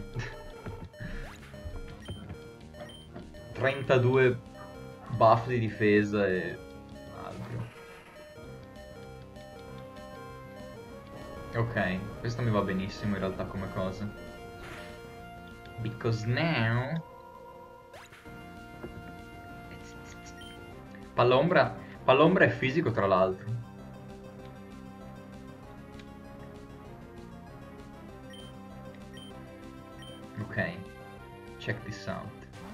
32 buff di difesa e altro. Ok, questo mi va benissimo in realtà come cosa. Because now... Pallombra è fisico tra l'altro. Ok, check this out.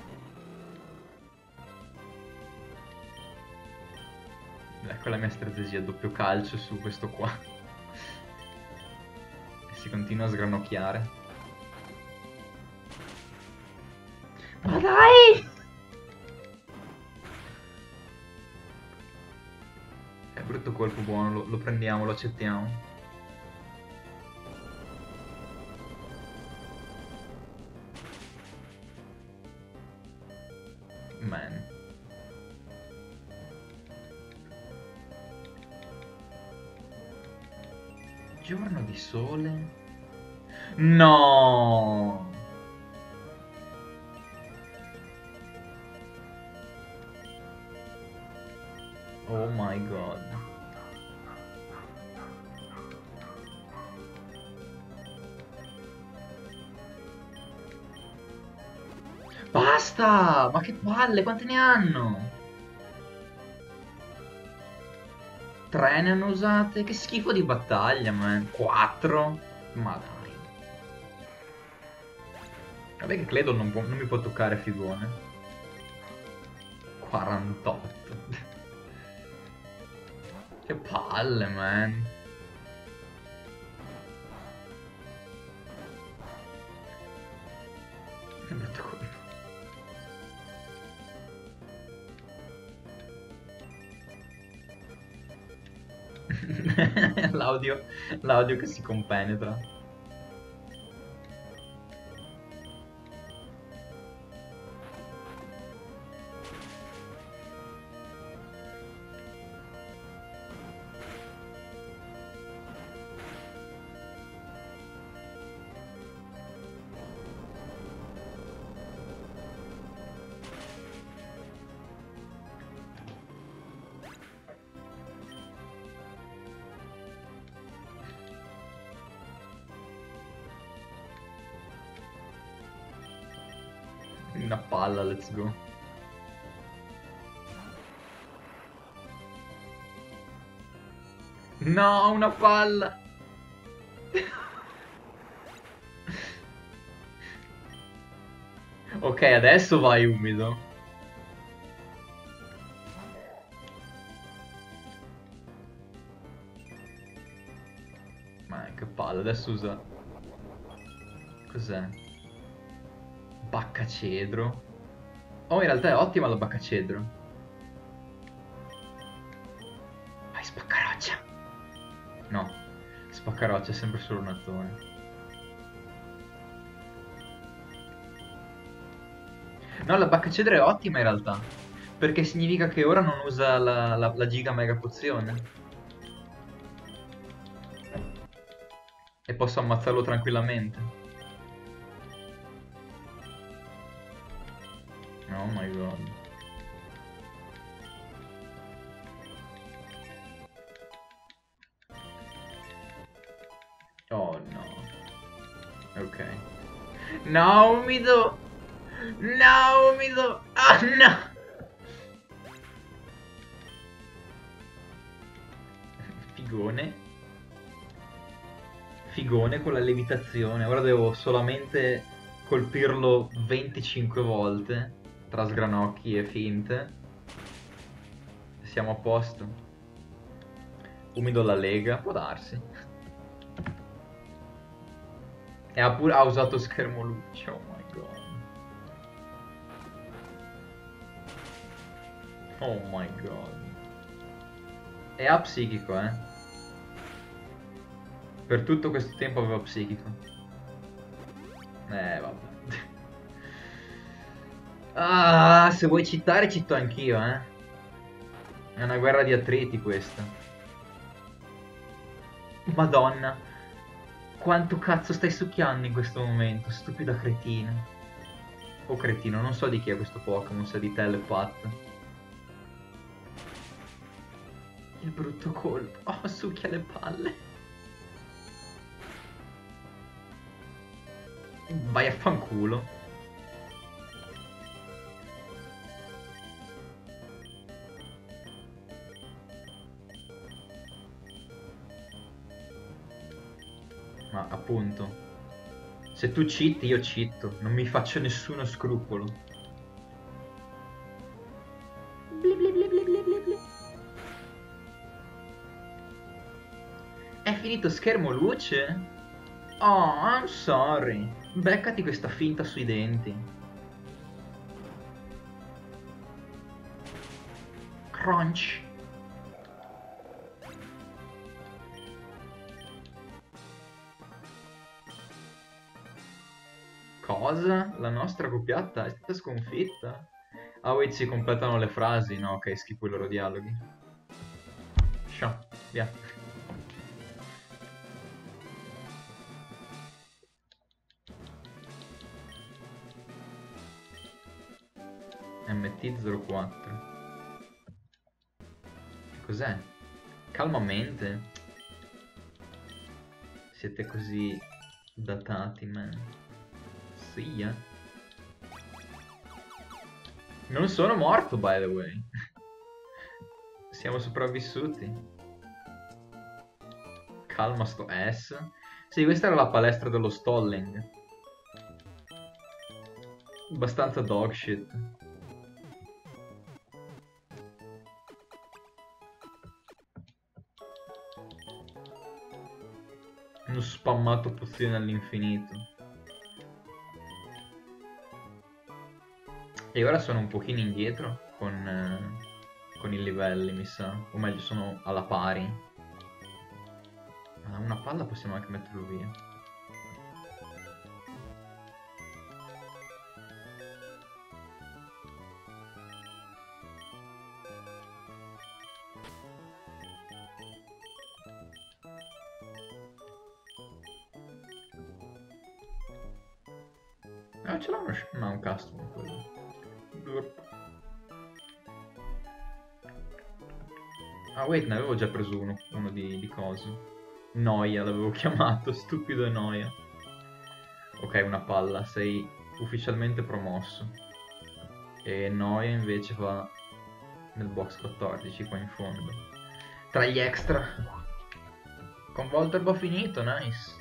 Ecco la mia strategia, doppio calcio su questo qua. E si continua a sgranocchiare. Ma dai! È brutto colpo buono, lo prendiamo, lo accettiamo. Man. Giorno di sole? No! Oh my god. Basta! Ma che palle, quante ne hanno? 3 ne hanno usate? Che schifo di battaglia, man. 4? Ma dai. Vabbè che Cledon non mi può toccare, figone. 48. Che palle, man. Che brutto colpo. L'audio che si compenetra. Una palla, let's go. No, una palla! Ok, adesso vai umido. Ma che palle, adesso usa... Cos'è? Baccacedro. Oh, in realtà è ottima la baccacedro. Vai, spaccaroccia. No, spaccaroccia è sempre solo un attore. No, la baccacedro è ottima in realtà. Perché significa che ora non usa la giga mega pozione. E posso ammazzarlo tranquillamente. Oh my god. Oh no. Ok. No, umido! No, umido! Ah, no! Figone. Figone con la levitazione. Ora devo solamente colpirlo 25 volte tra sgranocchi e finte. Siamo a posto. Umido la lega, può darsi. E ha usato schermo luce, oh my god. Oh my god. E ha psichico, eh. Per tutto questo tempo aveva psichico. Vabbè. Ah, se vuoi citare, cito anch'io, eh. È una guerra di atleti questa. Madonna. Quanto cazzo stai succhiando in questo momento, stupida cretina. O cretino, non so di chi è questo Pokémon, se è di Telepath. Il brutto colpo. Oh, succhia le palle. Vai a fanculo. Ma appunto, se tu cheati io cheato, non mi faccio nessuno scrupolo. Bli bli bli bli bli bli bli. È finito schermo luce? Oh, I'm sorry. Beccati questa finta sui denti. Crunch. Cosa? La nostra coppiata è stata sconfitta? Ah, wait, si completano le frasi. No, ok, schifo i loro dialoghi. Scià, via. MT04. Cos'è? Calmamente. Siete così datati, man. Sì, eh. Non sono morto, by the way. Siamo sopravvissuti. Calma sto S. Sì, questa era la palestra dello stalling. Abbastanza dog shit. Hanno spammato pozioni all'infinito. E ora sono un pochino indietro con i livelli, mi sa. O meglio, sono alla pari. Ma una palla possiamo anche metterlo via. Ah, ce l'ha uno... No, un custom quello. Ah, wait, ne avevo già preso uno di coso. Noia l'avevo chiamato, stupido Noia. Ok, una palla, sei ufficialmente promosso. E Noia invece va nel box 14 qua in fondo. Tra gli extra. Con Volterbo finito, nice.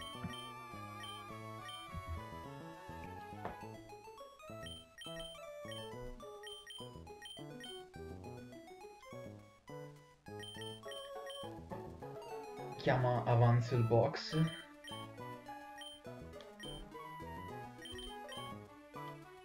Chiama avanzo il box.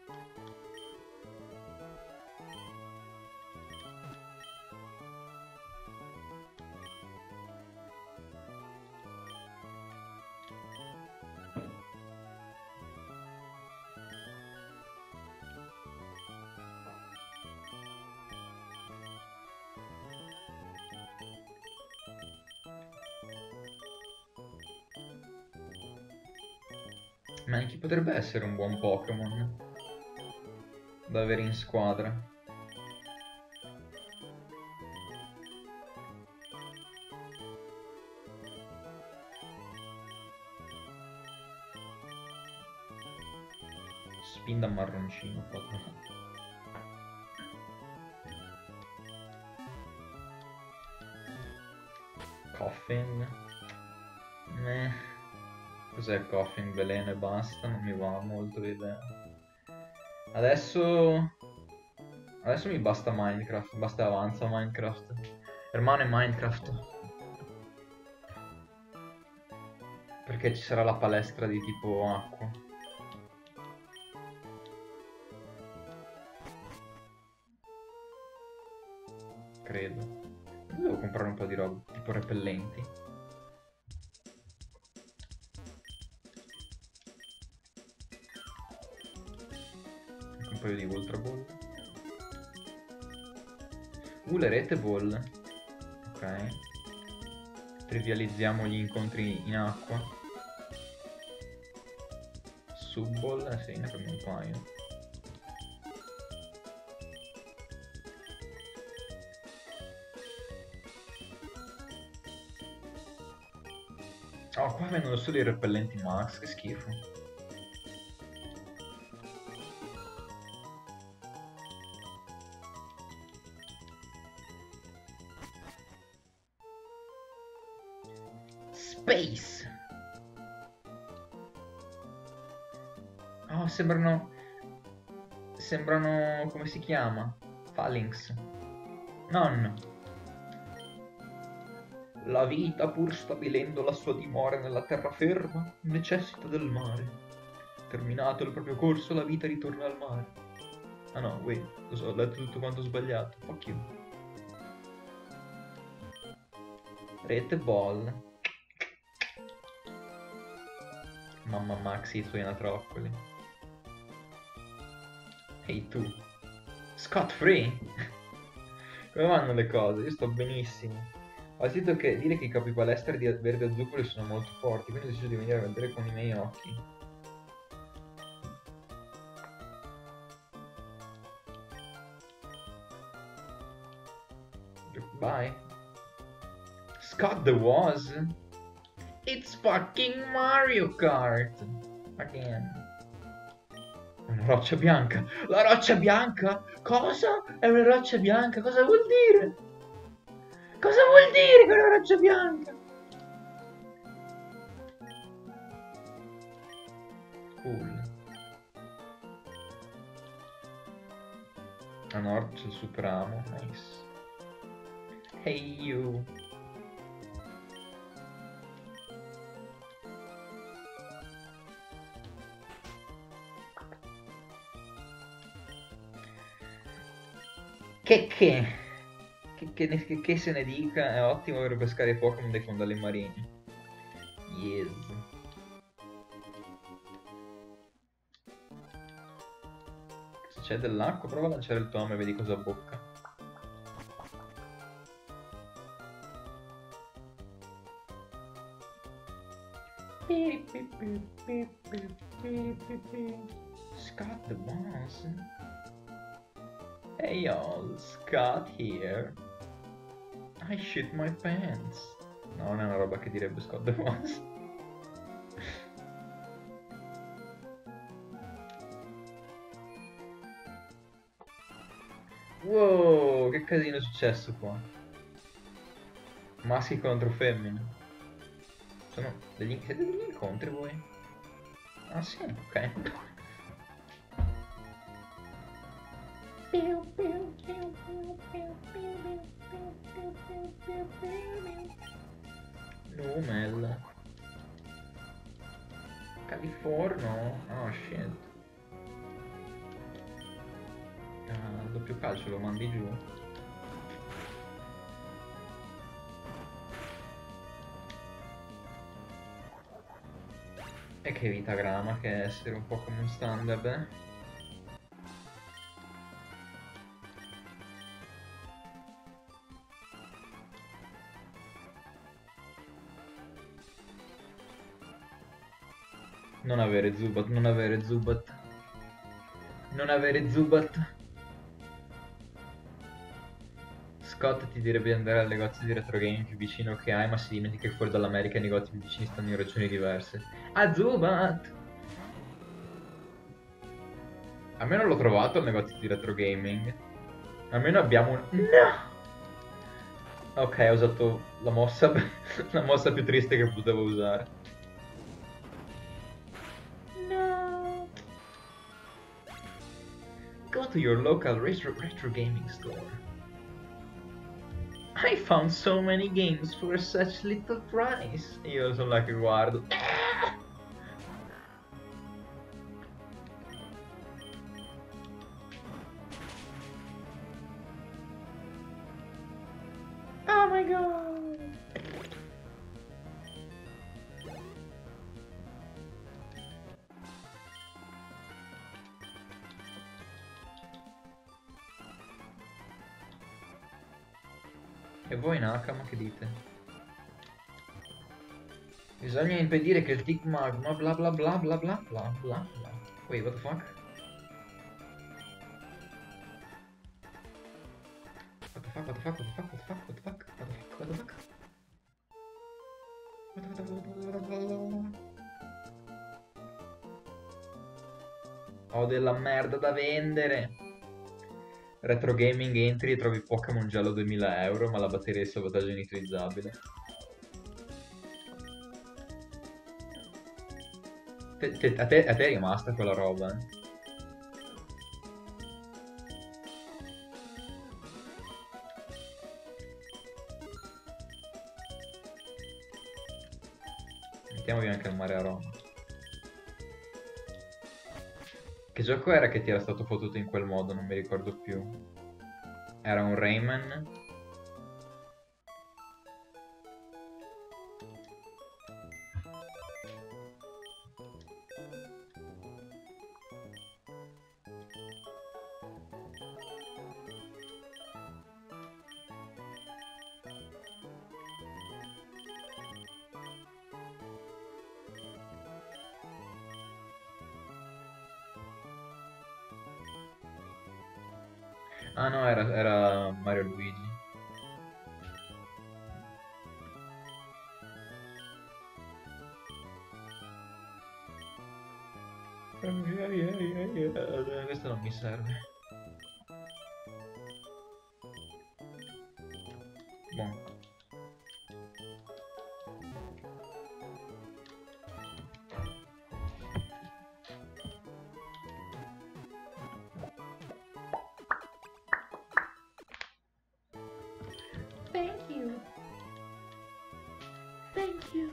Mankey potrebbe essere un buon Pokémon da avere in squadra. Spinda marroncino proprio. Coffin. Cos'è Coffin? Veleno e basta, non mi va molto l'idea. Adesso mi basta Minecraft, basta e avanza Minecraft. Rimane Minecraft. Perché ci sarà la palestra di tipo acqua. Credo. Devo comprare un po' di roba, tipo repellenti. Un paio di Ultra Ball. Le rete ball. Ok. Trivializziamo gli incontri in acqua. Subball, sì, ne abbiamo un paio. Oh, qua vengono solo i repellenti max, che schifo. Space! Oh, sembrano... come si chiama? Phalanx. Non. La vita, pur stabilendo la sua dimora nella terraferma, necessita del mare. Terminato il proprio corso, la vita ritorna al mare. Ah no, wait, lo so, ho letto tutto quanto sbagliato. Fuck you. Rete ball. Mamma Maxi, i suoi anatroccoli. Ehi tu. Scot free? Come vanno le cose? Io sto benissimo. Ho sentito che dire che i capi palestra di verde e zucchero sono molto forti, quindi ho deciso di venire a vedere con i miei occhi. Bye. Scott the was. It's fucking Mario Kart. Again. Una roccia bianca. La roccia bianca? Cosa? È una roccia bianca? Cosa vuol dire? Cosa vuol dire che è una roccia bianca? Cool. A nord c'è il Supramo. Nice. Hey you. Che se ne dica, è ottimo per pescare i Pokémon dai fondali marini. Yes. Se c'è dell'acqua, prova a lanciare il tuo amo e vedi cosa bocca. Scott the boss. Hey y'all, Scott here. I shit my pants. No, non è una roba che direbbe Scott the boss. Wow, che casino è successo qua? Maschi contro femmine. Siete degli incontri voi? Ah sì, ok. Numel. Californo. Oh shit. Il doppio calcio lo mandi giù. E che vitagrama che è essere un po' come un standard, eh? Non avere Zubat, non avere Zubat. Non avere Zubat. Scott ti direbbe di andare al negozio di retro game più vicino che hai, ma si dimentica che fuori dall'America i negozi più vicini stanno in regioni diverse. Ah, Zubat! Almeno l'ho trovato il negozio di retro gaming. Almeno abbiamo un... No! Ok, ho usato la mossa, la mossa più triste che potevo usare. No! Go to your local retro gaming store. I found so many games for such little price. Io sono là che guardo. Oh my god! E voi Nakama che dite? Bisogna impedire che il tic magma bla bla bla bla bla bla bla bla. Wait, what the fuck? What the fuck, what the fuck, what the fuck, what the fuck, what the fuck, what the fuck, what the fuck? Ho della merda da vendere. Retro gaming entri e trovi Pokémon giallo 2000 euro, ma la batteria di salvataggio è inutilizzabile. A te è rimasta quella roba, eh? Mettiamovi anche al mare a Roma. Che gioco era che ti era stato fottuto in quel modo? Non mi ricordo più. Era un Rayman. Ah no, era Mario Luigi. Questo non mi serve. Buon. Thank you. Thank you.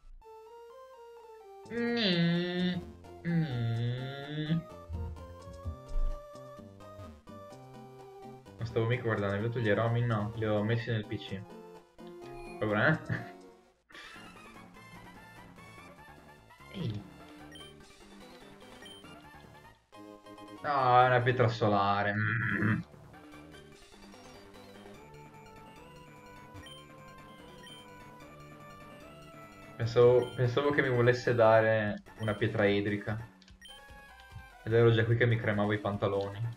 Non stavo mica guardando, hai veduto gli aromi? No, li ho messi nel PC. Ora, eh? Ehi. No, è una pietra solare. Pensavo che mi volesse dare una pietra idrica. Ed ero già qui che mi cremavo i pantaloni.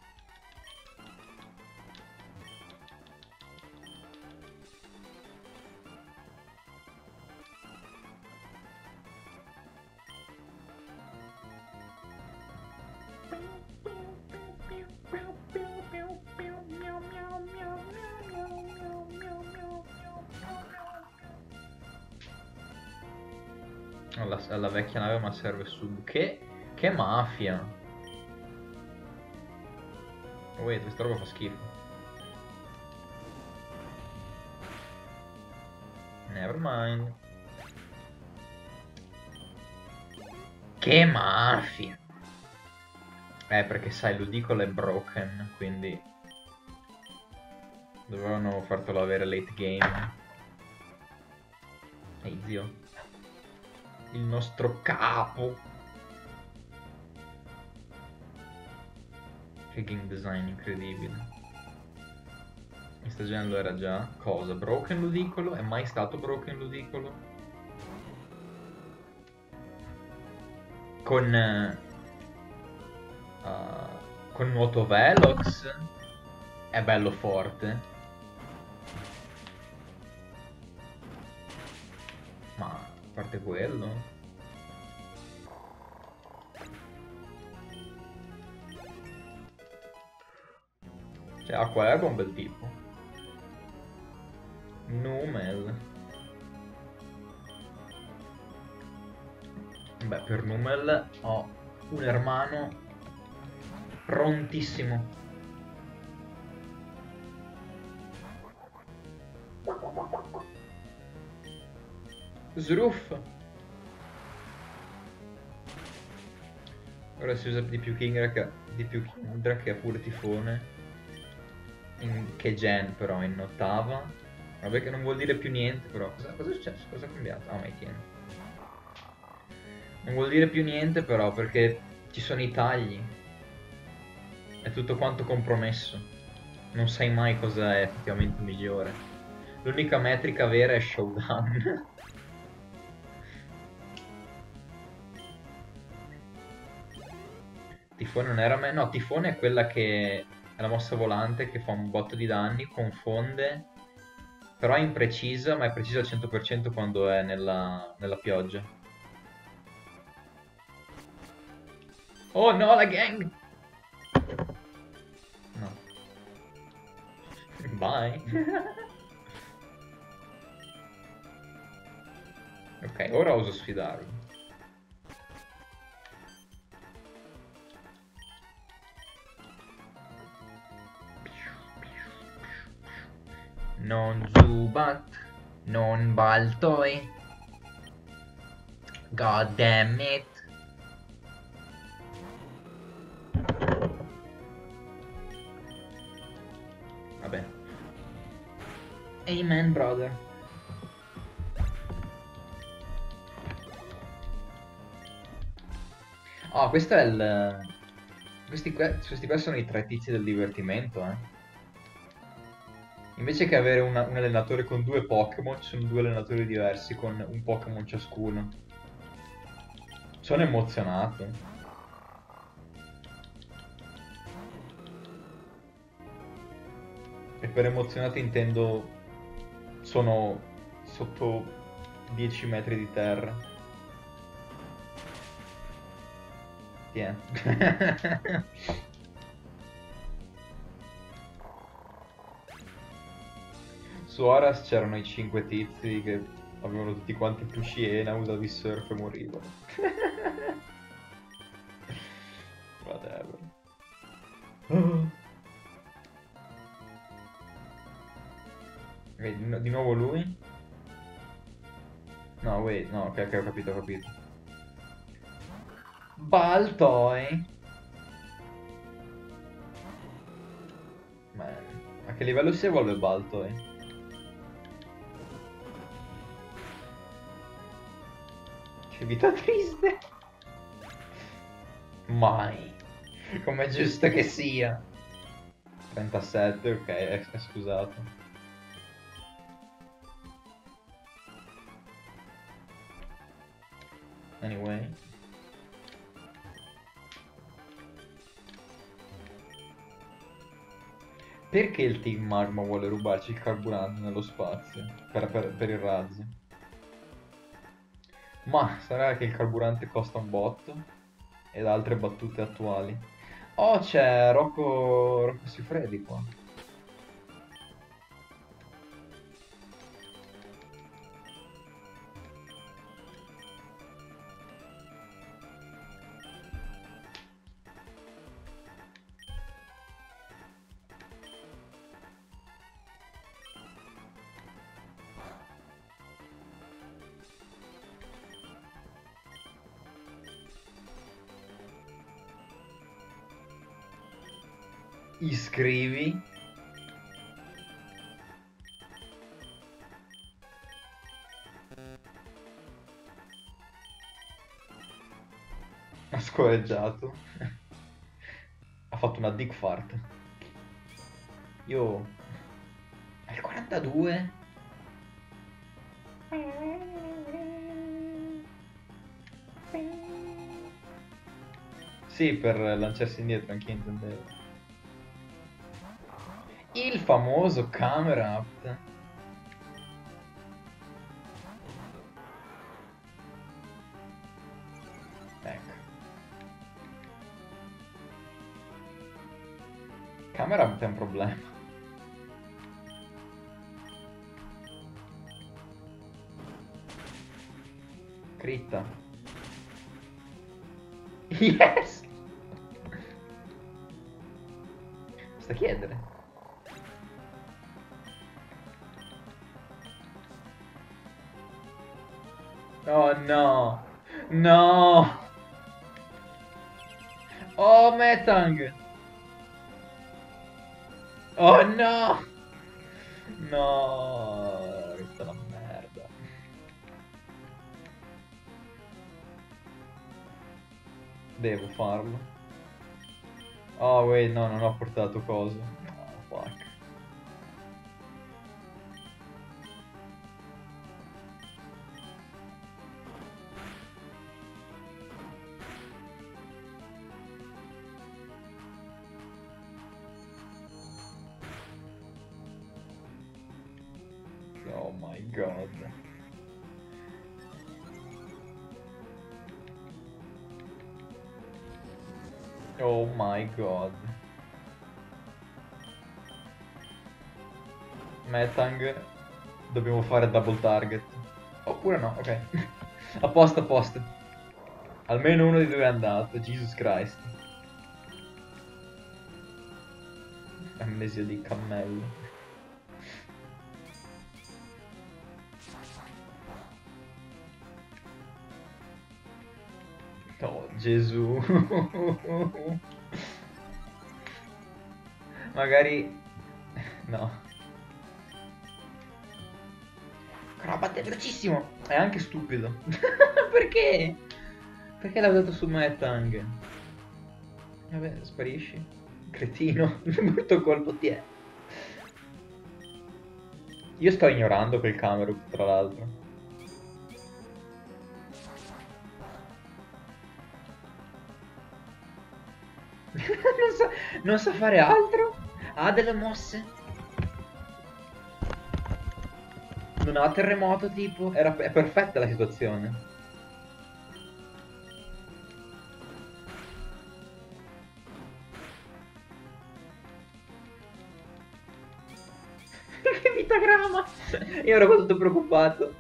Alla vecchia nave ma serve sub. Che mafia! Oh, wait, questa roba fa schifo. Never mind. Che mafia! Perché sai, l'udicolo è broken, quindi dovevano fartelo avere late game. Ehi, zio. Il nostro capo. Che game design incredibile. Mi sta girando era già cosa? Broken l'udicolo? È mai stato broken l'udicolo? con, con nuoto velox è bello forte. Ma a parte quello, cioè acqua erba è un bel tipo. Numel. Beh, per Numel ho un hermano prontissimo. Sruff. Ora si usa di più Kingdra che ha pure Tifone. Che gen però in ottava. Vabbè che non vuol dire più niente però. Cosa è successo? Cosa è cambiato? Ah, ma tieni. Non vuol dire più niente però perché ci sono i tagli. È tutto quanto compromesso. Non sai mai cosa è effettivamente migliore. L'unica metrica vera è Showdown. Tifone non era me. No, Tifone è quella che è la mossa volante che fa un botto di danni, confonde, però è imprecisa, ma è precisa al 100% quando è nella pioggia. Oh no, la gang! No. Bye. Ok, ora oso sfidarlo. Non Zubat, non Baltoi. God damn it. Vabbè. Amen, brother. Oh, questo è il... questi qua sono i tre tizi del divertimento, eh. Invece che avere un allenatore con due Pokémon, ci sono due allenatori diversi con un Pokémon ciascuno. Sono emozionato. E per emozionato intendo sono sotto 10 metri di terra. Tieni. Su Aras c'erano i 5 tizi che avevano tutti quanti Pushiena, usa di surf e morivano. Whatever. Vedi, di nuovo lui? No, wait, no, ok, ho capito, ho capito. Baltoi. Man, a che livello si evolve Baltoi? Che vita triste. Mai. Come è giusto che sia. 37, ok, è scusato. Anyway. Perché il Team Magma vuole rubarci il carburante nello spazio? Per il razzo? Ma sarà che il carburante costa un botto? Ed altre battute attuali. Oh, c'è Rocco Siffredi qua. Iscrivi. Ha scorreggiato. Ha fatto una dick fart. Io... È il 42? Sì, per lanciarsi indietro, anche io intendevo. Il famoso camera up. Ecco. Camera up è un problema. Critta. Yes! Sta chiedere. Oh no! No! Oh, Metang! Oh no! No! Questa è una merda. Devo farlo. Oh, wait, no, non ho portato coso. Oh, fuck. Oh my god. Oh my god. Metang, dobbiamo fare double target. Oppure no, ok. A posto, a posto. Almeno uno di due è andato, Jesus Christ. Amnesia di cammello. Oh, Gesù. Magari... No. Crobat è velocissimo. È anche stupido. Perché? Perché l'ha dato su Metang? Vabbè, sparisci. Cretino. Brutto colpo ti è. Io sto ignorando quel camera, tra l'altro. non sa fare altro? Ha delle mosse? Non ha terremoto tipo? È perfetta la situazione. Che vitagrama! Io ero tutto preoccupato.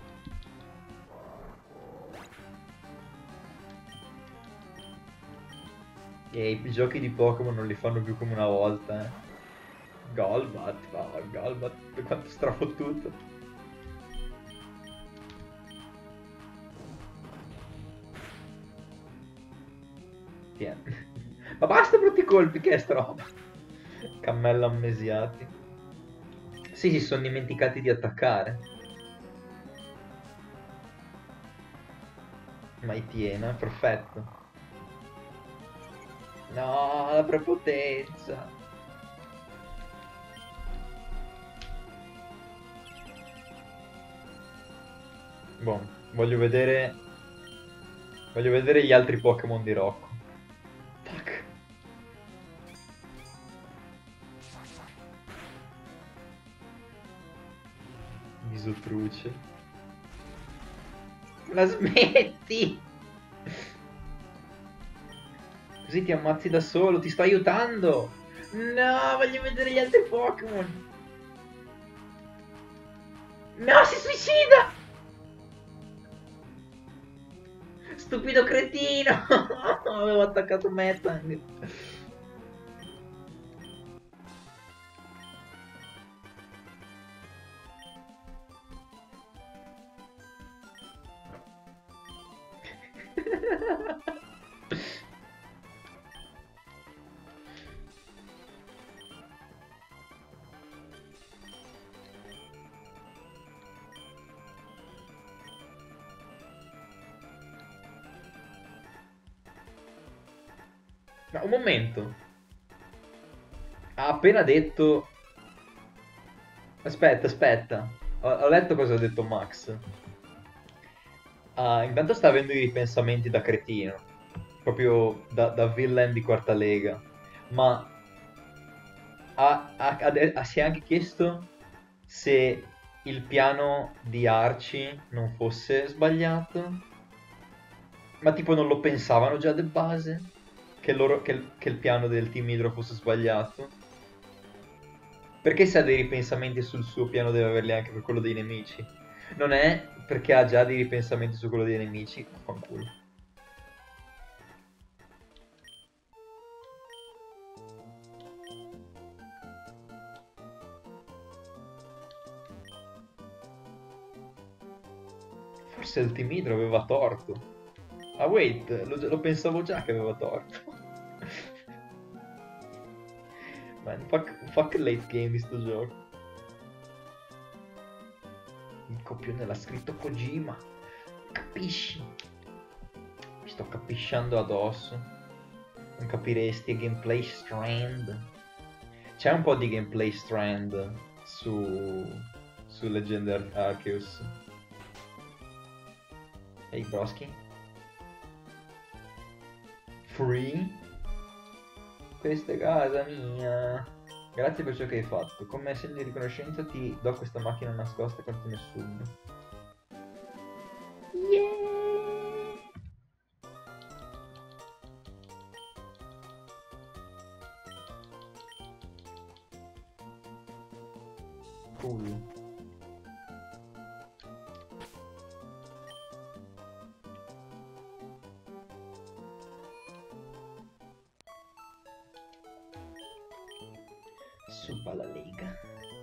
E i giochi di Pokémon non li fanno più come una volta, eh. Golbat, oh, Golbat, quanto strafottuto. Tieni. Ma basta brutti colpi, che è sta roba? Cammello ammesiati. Sì, si sono dimenticati di attaccare. Maitiena, perfetto. No, la prepotenza. Boh, voglio vedere gli altri Pokémon di Rocco. Fuck. Visotruce. La smetti! Così ti ammazzi da solo, ti sto aiutando! No, voglio vedere gli altri Pokémon! No, si suicida! Stupido cretino! Avevo attaccato Metang. Ma un momento. Ha appena detto... Aspetta, aspetta. Ho letto cosa ha detto Max. Ah, intanto sta avendo i ripensamenti da cretino. proprio da villain di quarta lega, ma si è anche chiesto se il piano di Archie non fosse sbagliato, ma tipo non lo pensavano già de base, che il piano del team Hydro fosse sbagliato. Perché se ha dei ripensamenti sul suo piano deve averli anche per quello dei nemici? Non è perché ha già dei ripensamenti su quello dei nemici? Fanculo. Forse il team Hydro aveva torto. Ah wait, lo pensavo già che aveva torto. Man, fuck late game di sto gioco. Il copione l'ha scritto Kojima. Capisci? Mi sto capisciando addosso. Non capiresti gameplay strand. C'è un po' di gameplay strand su Legend Arceus. Ehi Broski. Free? Questa è casa mia. Grazie per ciò che hai fatto. Come segno di riconoscenza ti do questa macchina nascosta contro nessuno. Yeah! Cool. Suba la lega.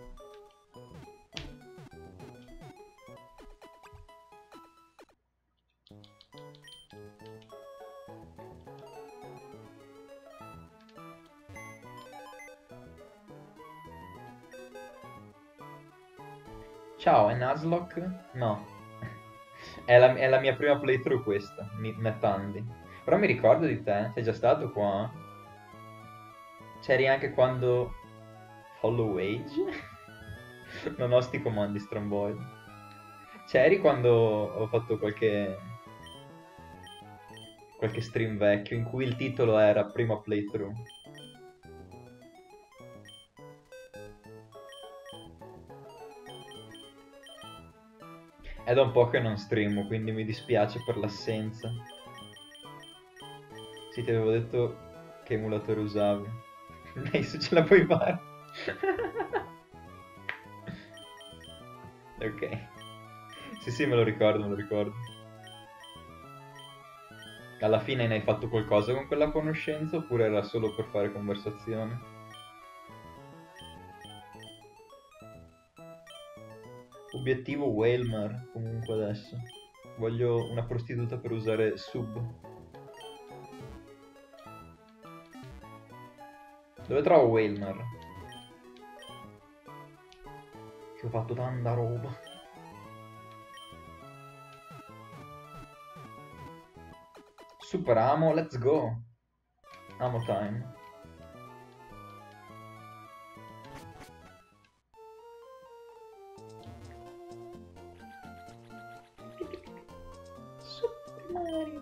Ciao, è Nuzlocke? No. È la mia prima playthrough questa, Nettandi. Però mi ricordo di te, sei già stato qua? C'eri anche quando... Follow Age? Non ho sti comandi stramboidi. C'eri quando ho fatto qualche stream vecchio in cui il titolo era prima playthrough. È da un po' che non streamo, quindi mi dispiace per l'assenza. Sì, ti avevo detto che emulatore usavi. Adesso ce la puoi fare. Ok. Sì, sì, me lo ricordo, me lo ricordo. Alla fine ne hai fatto qualcosa con quella conoscenza oppure era solo per fare conversazione? Obiettivo Whalmer, comunque adesso. Voglio una prostituta per usare sub. Dove trovo Whalmer? Che ho fatto tanta roba. Super amo, let's go. Amo time. Super Mario.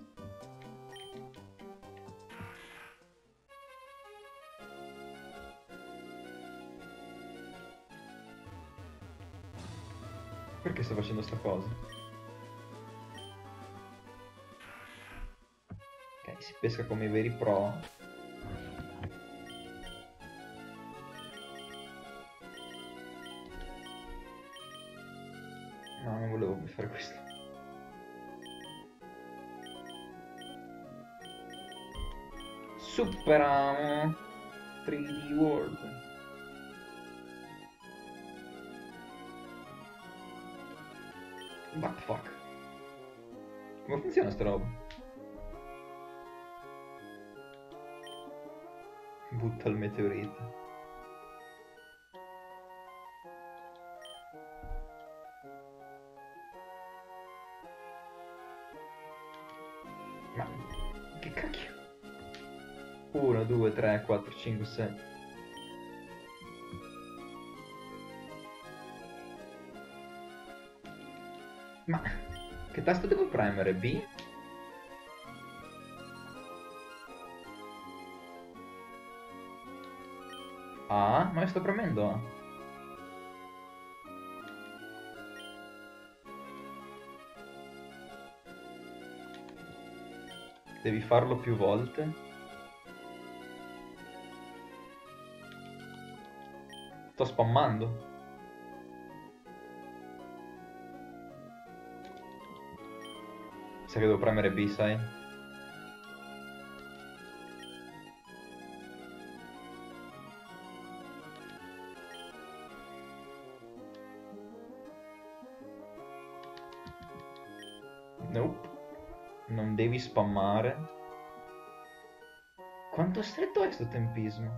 Perché sto facendo sta cosa? Ok, si pesca come i veri pro. No, non volevo fare questo. Superamo 3D World. What the fuck? Come funziona sta roba? Butta il meteorite. Ma che cacchio? 1, 2, 3, 4, 5, 6. Ma che tasto devo premere? B? Ah, ma io sto premendo A. Devi farlo più volte. Sto spammando. Sai che devo premere B, sai? Nope. Non devi spammare. Quanto stretto è sto tempismo?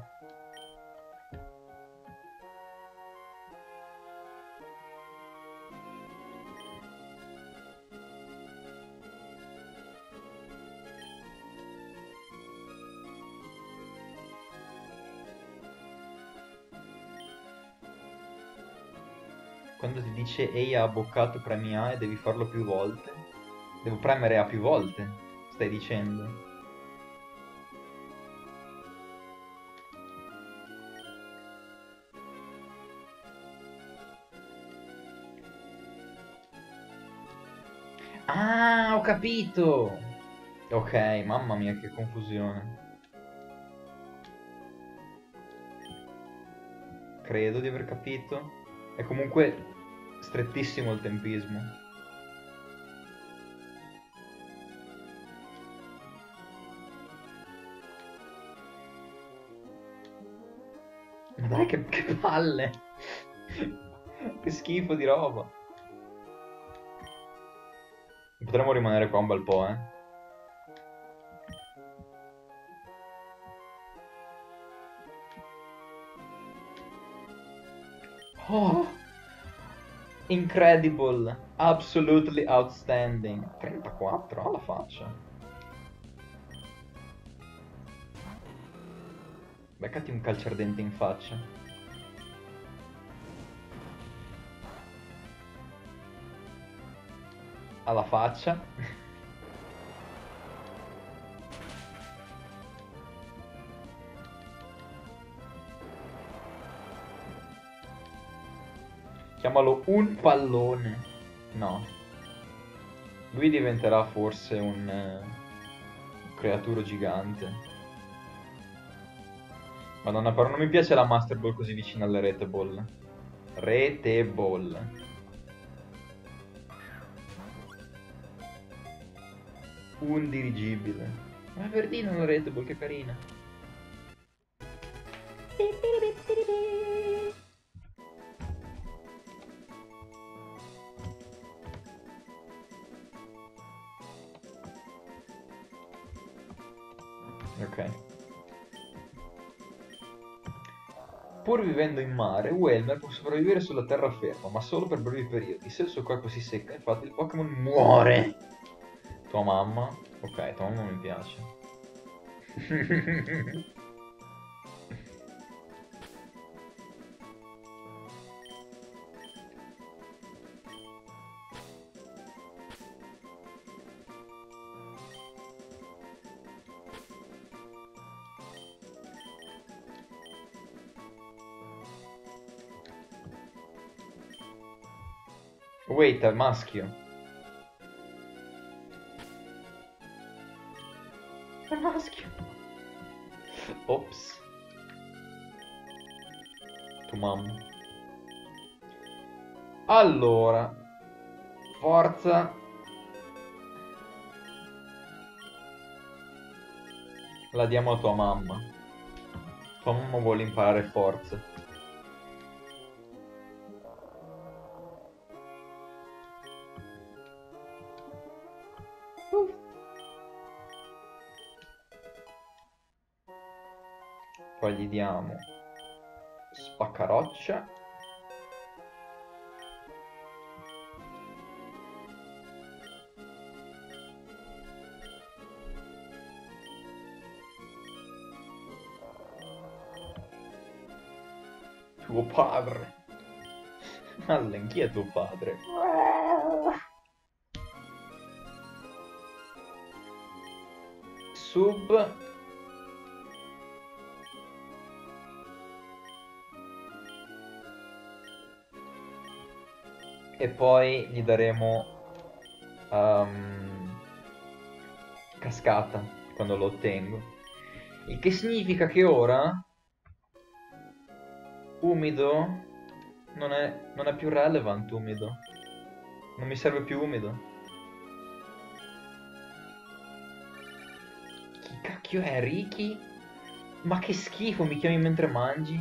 Quando ti dice ehi ha abboccato premi A e devi farlo più volte. Devo premere A più volte, stai dicendo? Ah, ho capito! Ok, mamma mia che confusione. Credo di aver capito. È comunque strettissimo il tempismo. Ma dai, che palle! Che schifo di roba. Potremmo rimanere qua un bel po', eh. Oh! Incredible! Absolutely outstanding. 34, alla faccia. Beccati un calciardente in faccia. Alla faccia. Chiamalo un pallone. No. Lui diventerà forse un creaturo gigante. Madonna, però non mi piace la Master Ball così vicino alle Rete Ball. Rete Ball. Un dirigibile. Ma è verdino la Rete Ball, che carina. Ok. Pur vivendo in mare, Whelmer può sopravvivere sulla terraferma, ma solo per brevi periodi. Se il suo corpo si secca, infatti il Pokémon muore. Tua mamma? Ok, tua mamma mi piace. Wait, è maschio. È maschio. Ops. Tua mamma. Allora. Forza. La diamo a tua mamma. Tua mamma vuole imparare forza. Poi gli diamo spaccaroccia. Tuo padre. Allen, chi è tuo padre? Sub. E poi gli daremo cascata quando lo ottengo. Il che significa che ora umido non è più relevant umido. Non mi serve più umido. Chi cacchio è? Ricky? Ma che schifo, mi chiami mentre mangi?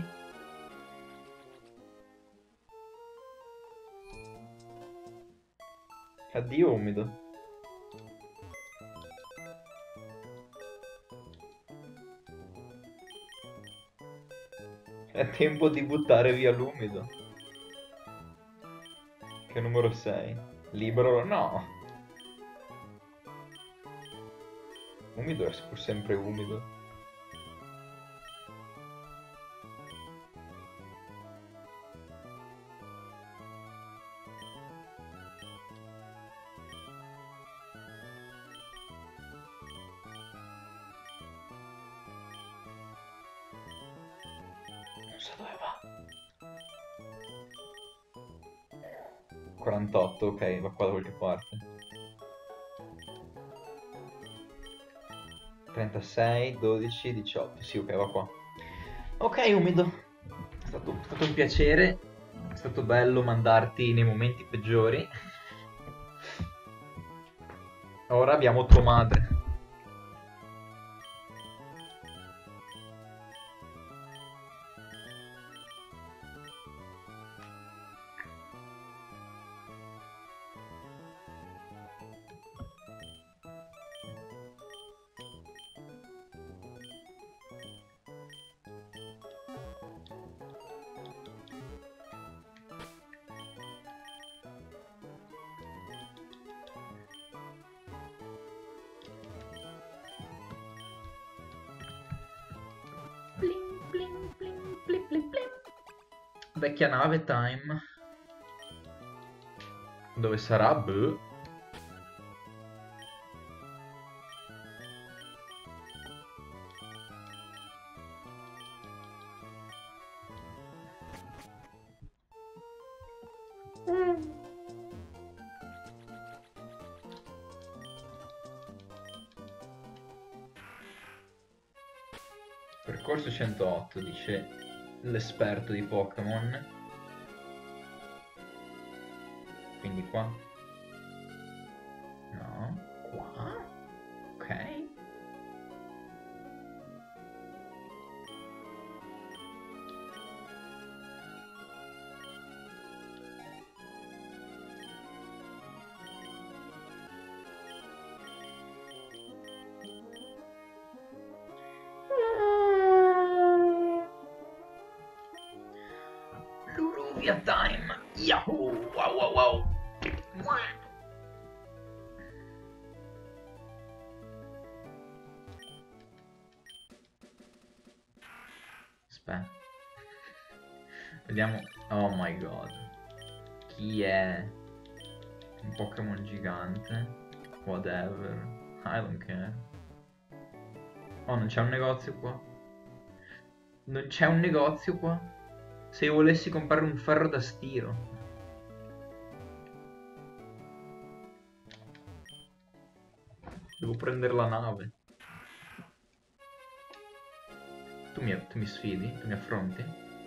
Addio umido. È tempo di buttare via l'umido. Che numero sei? Libero? No. Umido è pur sempre umido. Non so dove va. 48, ok, va qua da qualche parte. 36, 12, 18. Sì, ok, va qua. Ok, umido. È stato un piacere. È stato bello mandarti nei momenti peggiori. Ora abbiamo tua madre. Bling, bling, bling, bling, bling, bling. Vecchia nave time. Dove sarà? Boh. Percorso 108, dice l'esperto di Pokémon. Quindi qua. No, qua. Ok. Luruvia time! Yahoo! Wow wow wow! Aspetta. Vediamo. Oh my god. Chi è? Un Pokémon gigante? Whatever. I don't care. Oh, non c'è un negozio qua? Non c'è un negozio qua? Se io volessi comprare un ferro da stiro. Devo prendere la nave. Tu mi sfidi? Tu mi affronti?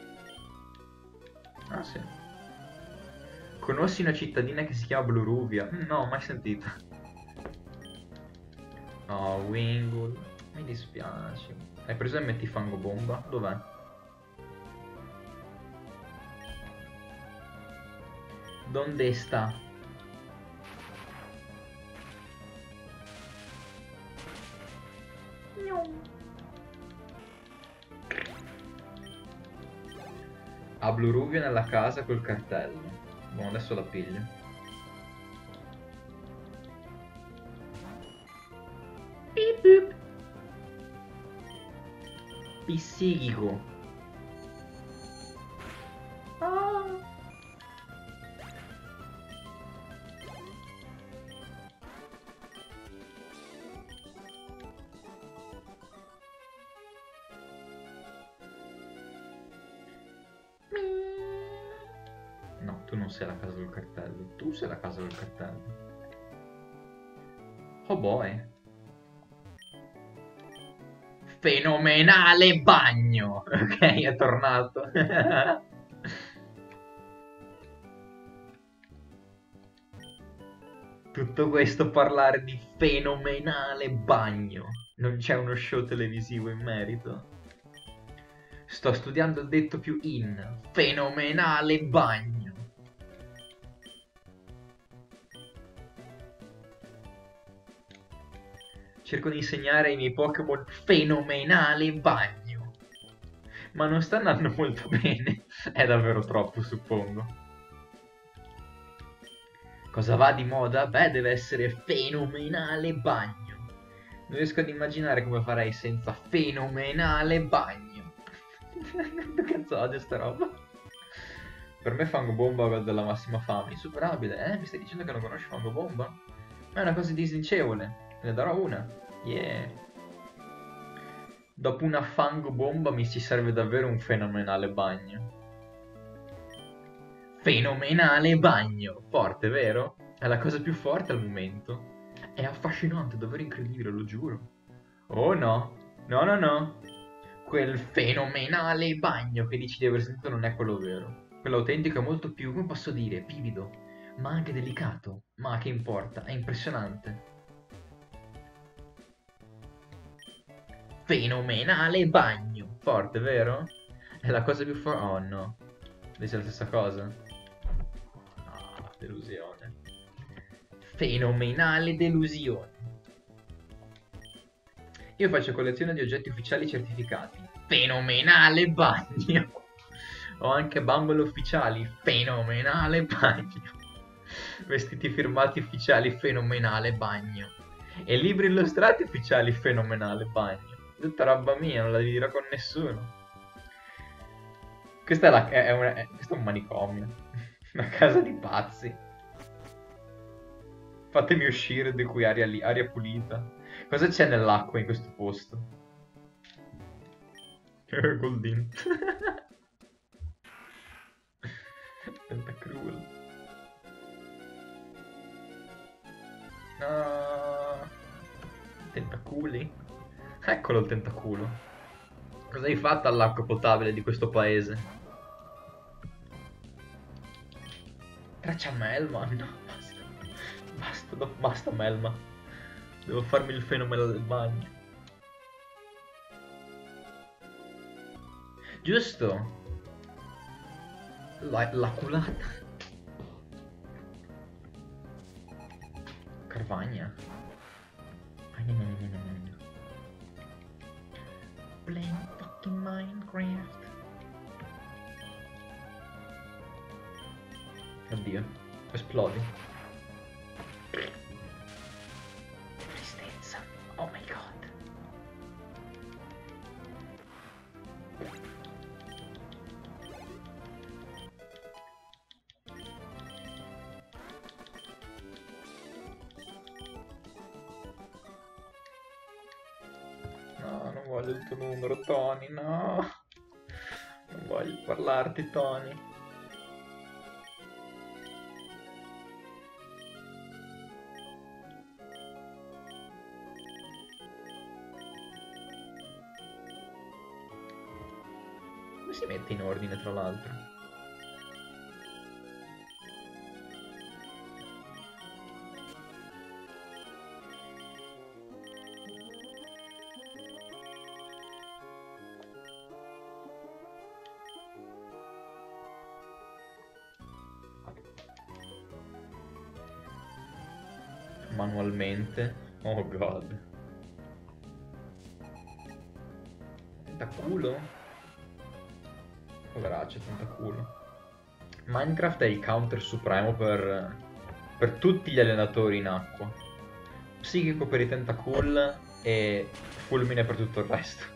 Ah sì. Conosci una cittadina che si chiama Bluruvia? No, mai sentita. Oh, Wingull. Mi dispiace. Hai preso il mettifango bomba? Dov'è? Donde sta? Ha Bluruvia nella casa col cartello. Buon, adesso la piglio. Beep boop. Psichico. Ah. Not. Tu non sei la casa del cartello, tu sei la casa del cartello. Oh boy. Fenomenale bagno. Ok, è tornato. Tutto questo parlare di fenomenale bagno. Non c'è uno show televisivo in merito. Sto studiando il detto più in. Fenomenale bagno. Cerco di insegnare ai miei Pokémon fenomenale bagno. Ma non sta andando molto bene. È davvero troppo, suppongo. Cosa va di moda? Beh, deve essere fenomenale bagno. Non riesco ad immaginare come farei senza fenomenale bagno. Che cazzo odio sta roba? Per me Fango Bomba è della massima fama. Insuperabile, eh? Mi stai dicendo che non conosci Fango Bomba? Ma è una cosa disdicevole. Ne darò una. Yeah. Dopo una Fango Bomba mi ci serve davvero un fenomenale bagno. Fenomenale bagno. Forte, vero? È la cosa più forte al momento. È affascinante, davvero incredibile, lo giuro. Oh no. No, no, no. Quel fenomenale bagno che dici di aver sentito non è quello vero. Quello autentico è molto più, come posso dire, vivido, ma anche delicato. Ma che importa, è impressionante. Fenomenale bagno. Forte, vero? È la cosa più forte. Oh no. Dice la stessa cosa? Ah, delusione. Fenomenale delusione. Io faccio collezione di oggetti ufficiali certificati. Fenomenale bagno. Ho anche bambole ufficiali. Fenomenale bagno. Vestiti firmati ufficiali. Fenomenale bagno. E libri illustrati ufficiali. Fenomenale bagno. Tutta roba mia, non la dirò con nessuno. Questa questo è un manicomio. Una casa di pazzi. Fatemi uscire di qui, aria pulita. Cosa c'è nell'acqua in questo posto? Goldin. Tentacruel. No. Tentaculi? Eccolo il tentaculo. Cosa hai fatto all'acqua potabile di questo paese? Traccia Melma? No, basta. Basta, basta Melma. Devo farmi il fenomeno del bagno. Giusto? La culata. Carvagna. Playing fucking Minecraft. Oddio, esplodi. Tristezza. Oh my god. No, non voglio il tuo numero, Tony, no. Non voglio parlarti, Tony. Come si mette in ordine, tra l'altro? Manualmente. Oh god. Tentaculo? Poveraccio, tentaculo. Minecraft è il counter supremo per tutti gli allenatori in acqua. Psichico per i tentacool e fulmine per tutto il resto.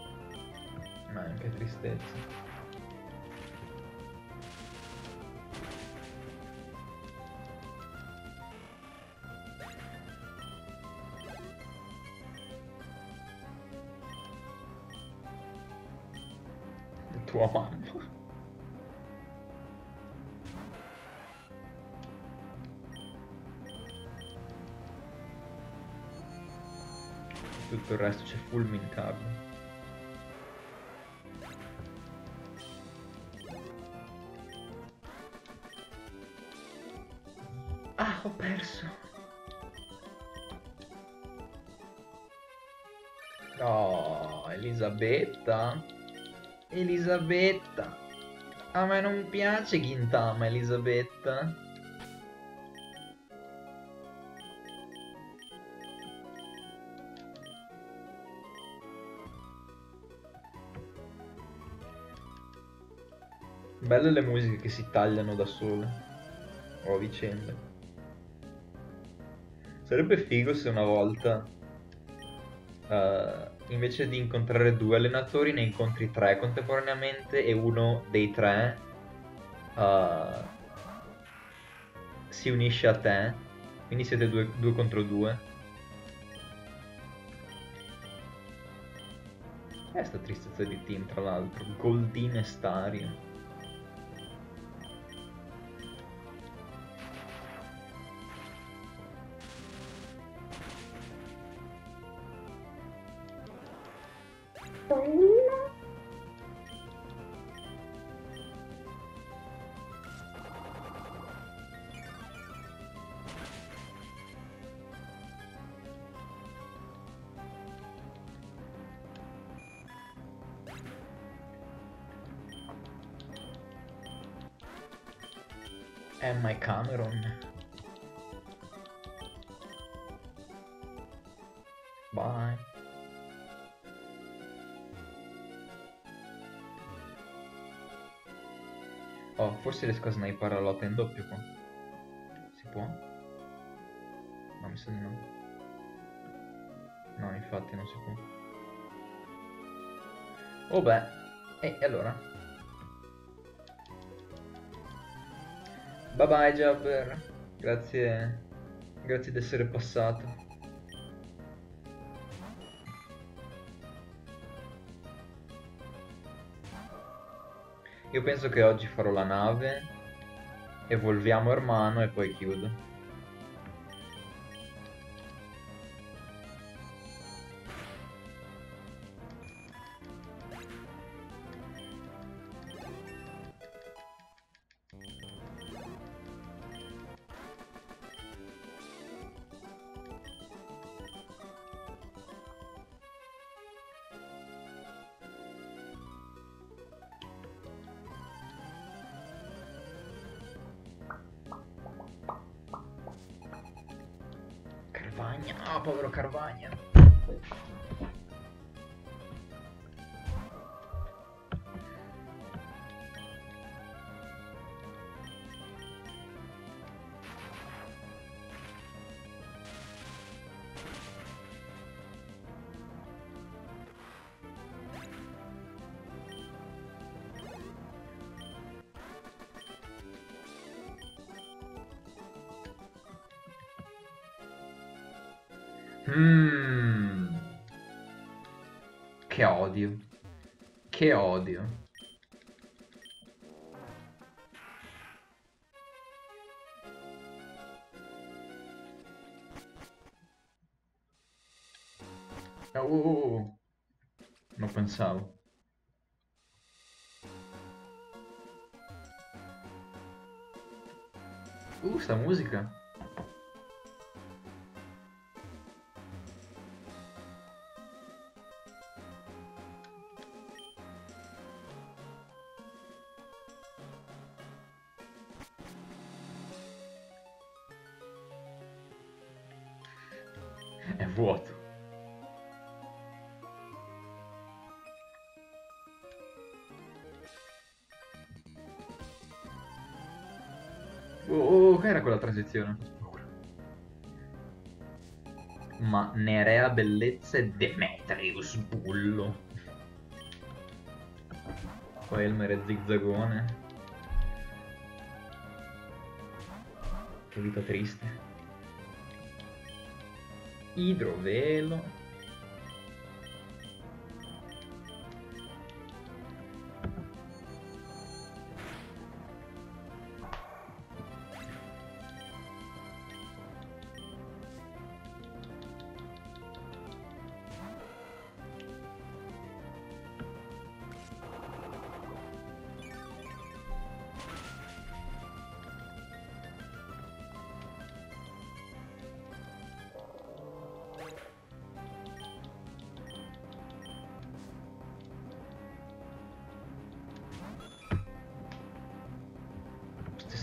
Ma che tristezza. Tua mamma. Tutto il resto c'è fulmin card. Ah, ho perso. Oh, Elisabetta. Elisabetta. A me non piace Gintama, Elisabetta. Belle le musiche che si tagliano da sole. O a vicenda. Sarebbe figo se una volta, invece di incontrare 2 allenatori, ne incontri 3 contemporaneamente e uno dei 3 si unisce a te. Quindi siete 2 contro 2. Sta tristezza di team, tra l'altro. Goldin e Stario. Emma e Cameron. Bye. Oh, forse riesco a sniper la lotta in doppio qua. Si può? No, mi sa di no. No, infatti non si può. Oh beh. E allora? Bye bye Jabber. Grazie. Grazie di essere passato. Io penso che oggi farò la nave, evolviamo Ermano e poi chiudo. Carvagna, ah, povero Carvagna. Che odio. Che odio. Non pensavo. Sta musica. È vuoto. Che era quella transizione? Ma Nerea bellezza e Demetrius bullo. Poi Elmer è zizzagone. Che vita triste. Idrovelo.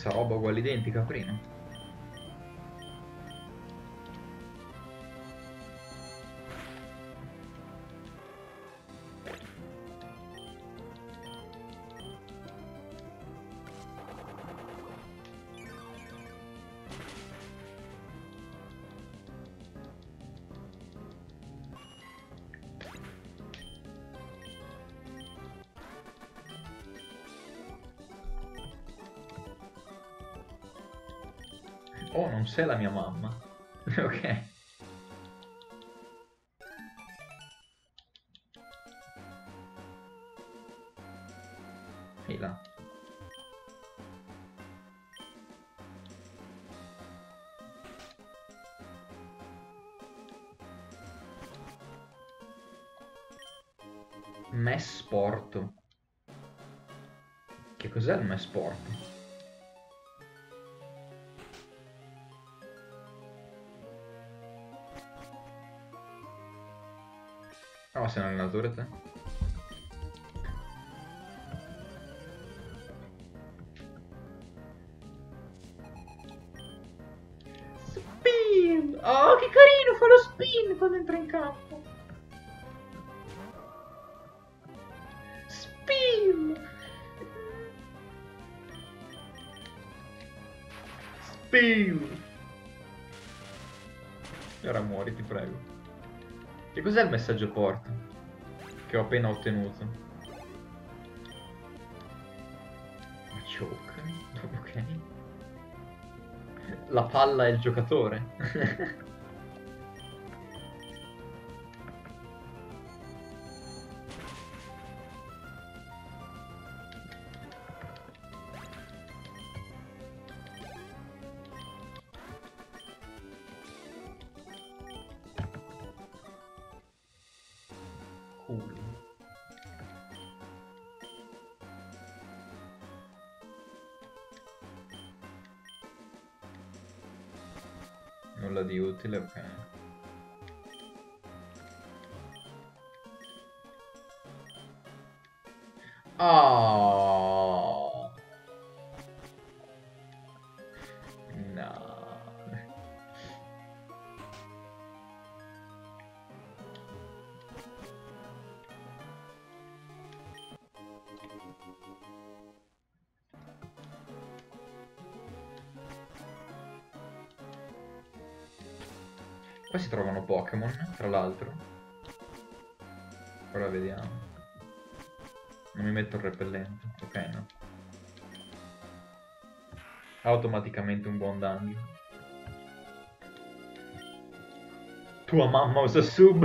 stessa roba uguale identica prima. Oh, non sei la mia mamma. Ok. Ehi là. Mess Porto. Che cos'è il Mess Porto? No, sei un allenatore te? Spin! Oh, che carino, fa lo spin quando entra in campo. Spin! Spin! E ora muori, ti prego. Che cos'è il messaggio porto? Che ho appena ottenuto. Ma choke? Ok. La palla è il giocatore. Cool. Nulla di utile, ok. Oh! No. Qua si trovano Pokémon, tra l'altro. Ora vediamo. Non mi metto il repellente. Ok, no. Automaticamente un buon dungeon. Tua mamma usa sub.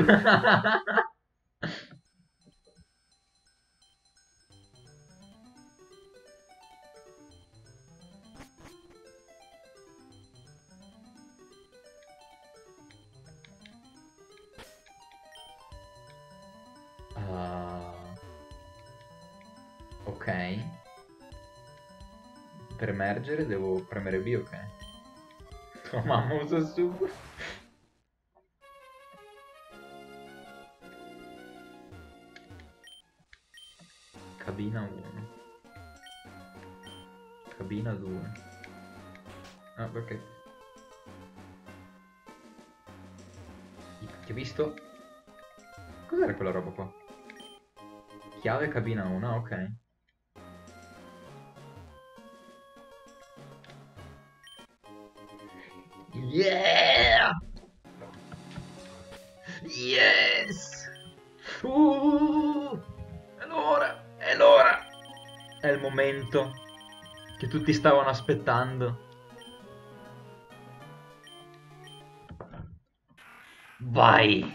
Ok. Per emergere devo premere B, ok. Tua mamma usa sub. Cabina 1. Cabina 2. Ah, perché? Ti ho visto? Cos'era quella roba qua? Chiave cabina 1, ah, ok. Yeah! Yes! È l'ora! È l'ora! È il momento che tutti stavano aspettando. Vai!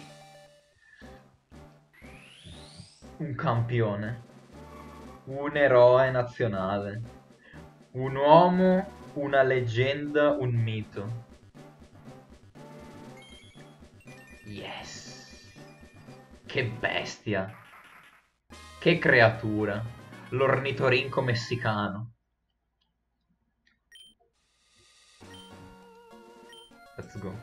Un campione. Un eroe nazionale. Un uomo, una leggenda, un mito. Yes! Che bestia! Che creatura! L'ornitorinco messicano. Let's go.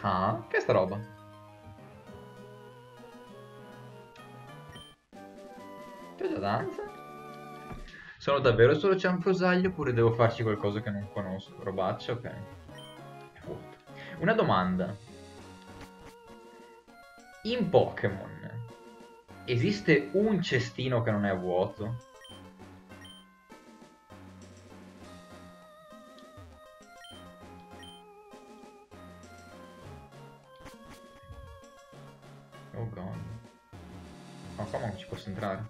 Ah, che è sta roba? C'è già danza? Sono davvero solo cianfrusaglie oppure devo farci qualcosa che non conosco? Robaccia, ok. Vuoto. Una domanda. In Pokémon esiste un cestino che non è vuoto? Oh god. Ma qua non ci posso entrare.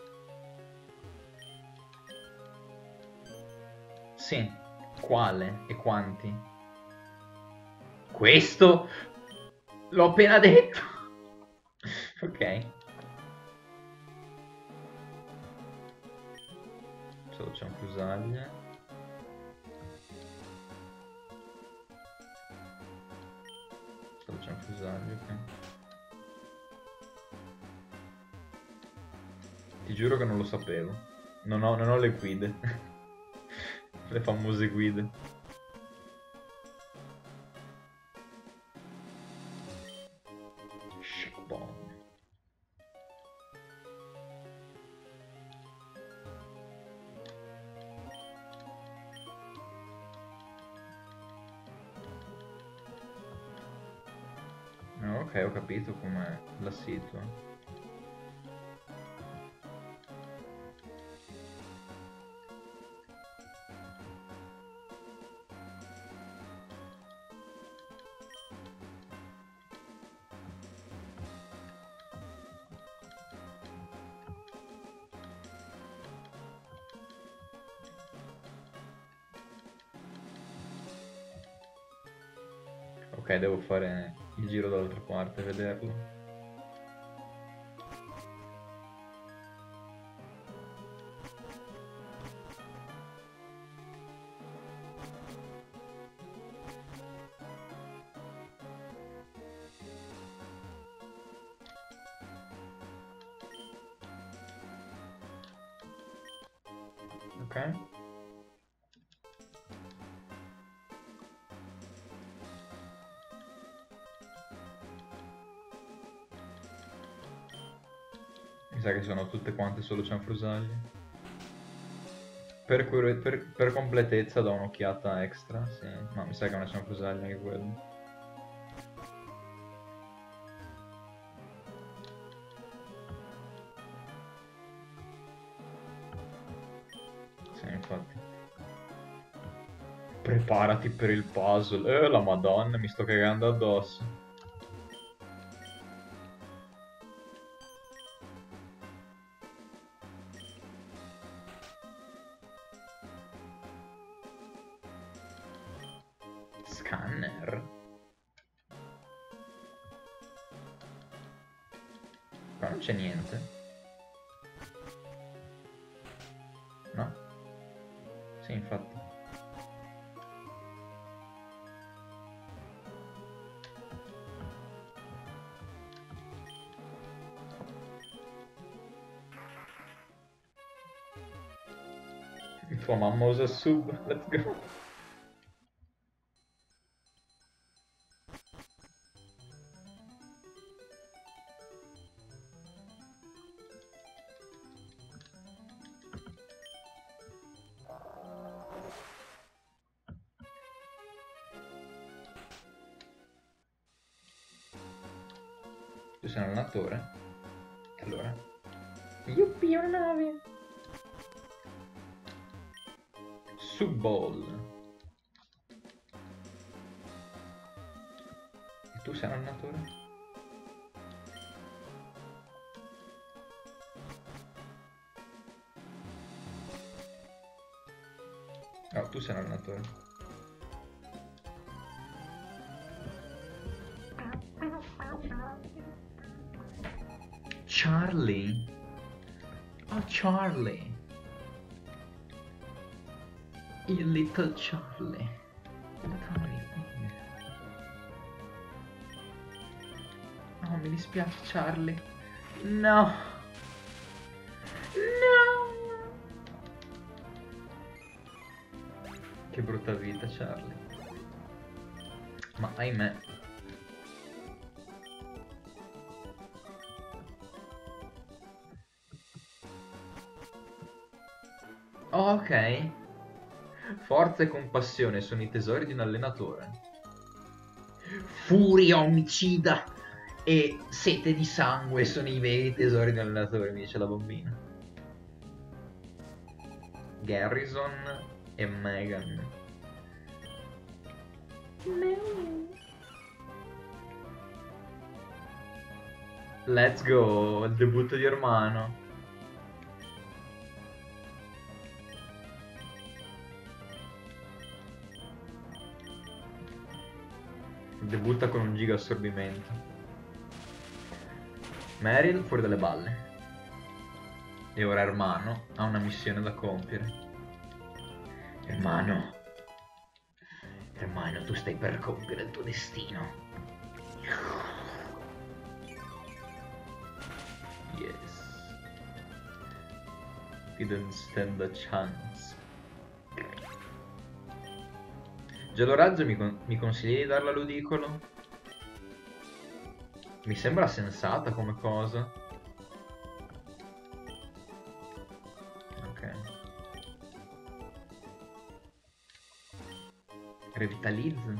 Sì. Quale e quanti? Questo? L'ho appena detto. Ok. Solo cianfrusaglie. Solo cianfrusaglie, ok. Ti giuro che non lo sapevo. Non ho le guide. Le famose guide. Shake bomb. Ok, ho capito com'è la situa. Ok, devo fare il giro dall'altra parte e vederlo. Ok. Mi sa che sono tutte quante solo cianfrusaglie. Per completezza do un'occhiata extra, sì. No, mi sa che è una cianfrusaglia anche quello. Sì, infatti. Preparati per il puzzle. La madonna, mi sto cagando addosso. Scanner? Qua non c'è niente. No? Sì, infatti. Tua mamma usa sub, let's go. Tu sei un allenatore? E allora? Yuppie, una nave! Subball. E tu sei un allenatore? No, tu sei un allenatore. Charlie? Oh, Charlie. Il little Charlie. Oh, mi dispiace, Charlie. No. No. Che brutta vita, Charlie. Ma ahimè. Ok. Forza e compassione sono i tesori di un allenatore. Furia omicida e sete di sangue sono i veri tesori di un allenatore, mi dice la bambina. Garrison e Megan. Let's go, il debutto di Ormano. Debutta con un giga assorbimento. Meryl fuori dalle balle. E ora Ermano ha una missione da compiere. Ermano. Ermano, tu stai per compiere il tuo destino. Yes. Didn't stand a chance. Geloraggio mi consigli di darla all'udicolo? Mi sembra sensata come cosa. Ok. Revitalizza.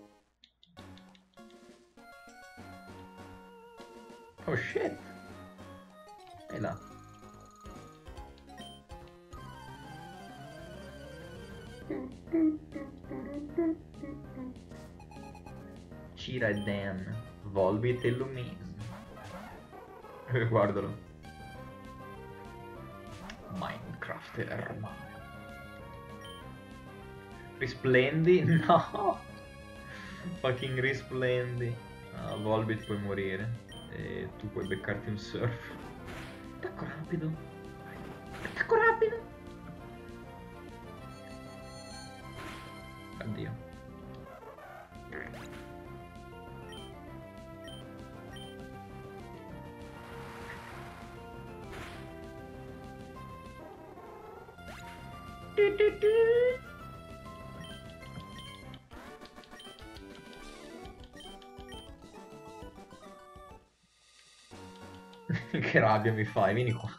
Oh shit. E là. Cira e Dan, Volbit e Lumise. Guardalo. Minecraft Ermano. Risplendi? No! Fucking risplendi. Volbit puoi morire. E tu puoi beccarti un surf. Attacco rapido. Attacco rapido. Addio. Che rabbia mi fai, vieni qua.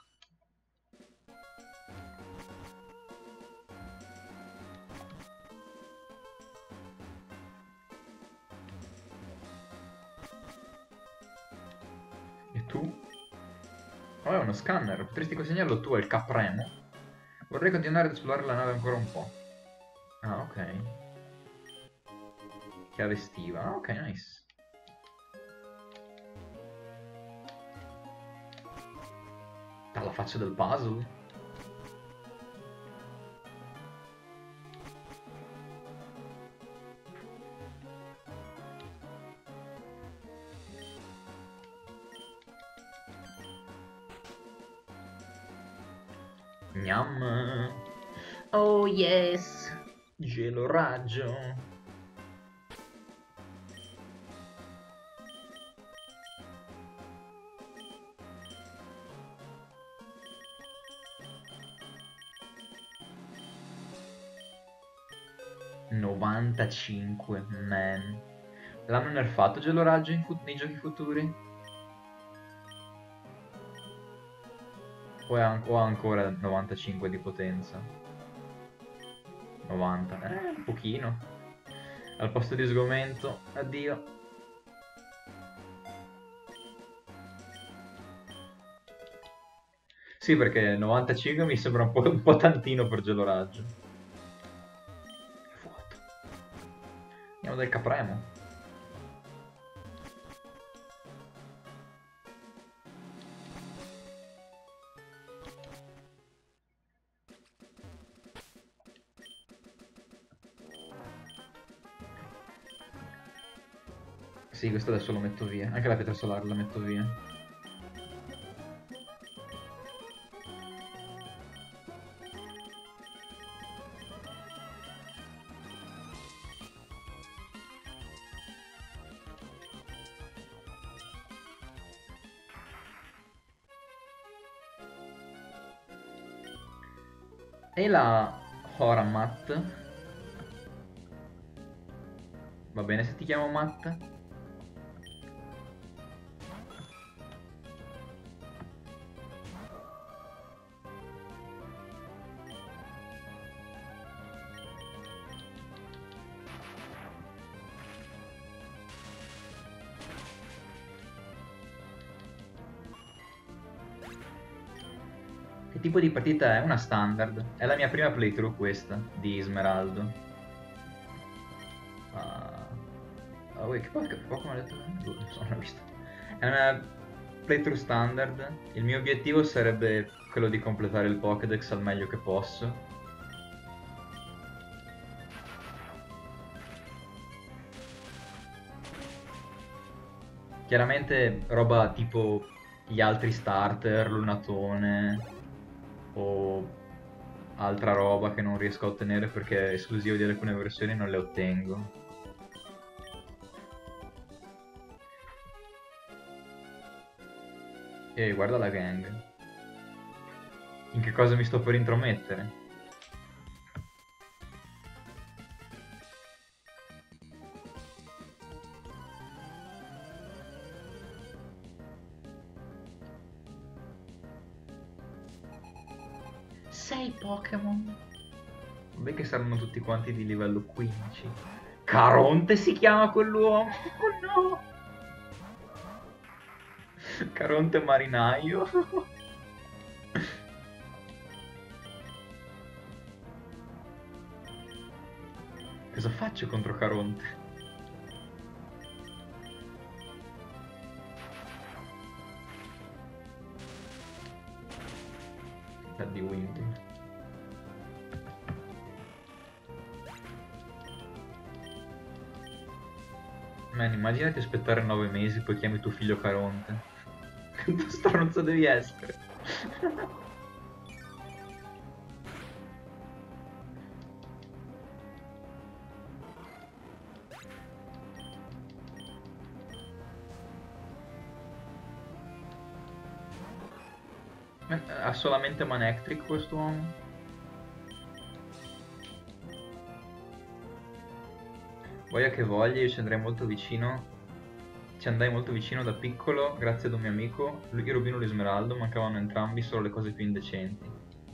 E tu? Oh, è uno scanner, potresti consegnarlo tu al Capremo. Vorrei continuare ad esplorare la nave ancora un po'. Ah, ok. Chiave estiva. Ah, ok, nice. Dalla faccia del puzzle. Gnam. Oh yes. Gelo raggio. ...95, man. L'hanno nerfato gelo raggio nei giochi futuri? O ha ancora 95 di potenza? 90, un pochino. Al posto di sgomento, addio. Sì, perché 95 mi sembra un po' tantino per gelo raggio. Vuoto. Andiamo dal Capremo. Sì, questo adesso lo metto via. Anche la pietra solare la metto via. E la Horamat. Va bene se ti chiamo Matt? tipo di partita è? Una standard. È la mia prima playthrough questa, di Smeraldo. Wait, che Pokémon ha detto? Non so, non l'ho visto. È una playthrough standard. Il mio obiettivo sarebbe quello di completare il Pokédex al meglio che posso. Chiaramente roba tipo gli altri starter, Lunatone o altra roba che non riesco a ottenere perché esclusive di alcune versioni non le ottengo. E guarda la gang. In che cosa mi sto per intromettere? Sei Pokémon. Vabbè che saranno tutti quanti di livello 15. Caronte si chiama quell'uomo. Oh no! Caronte marinaio. Cosa faccio contro Caronte? Di Wind. Man, immaginati aspettare 9 mesi poi chiami tuo figlio Caronte. Quanto stronzo devi essere? Ha solamente Manectric quest'uomo? Voglia che voglia, io ci andrei molto vicino. Ci andai molto vicino da piccolo, grazie ad un mio amico. Lui, Rubino e lui Smeraldo, mancavano entrambi solo le cose più indecenti.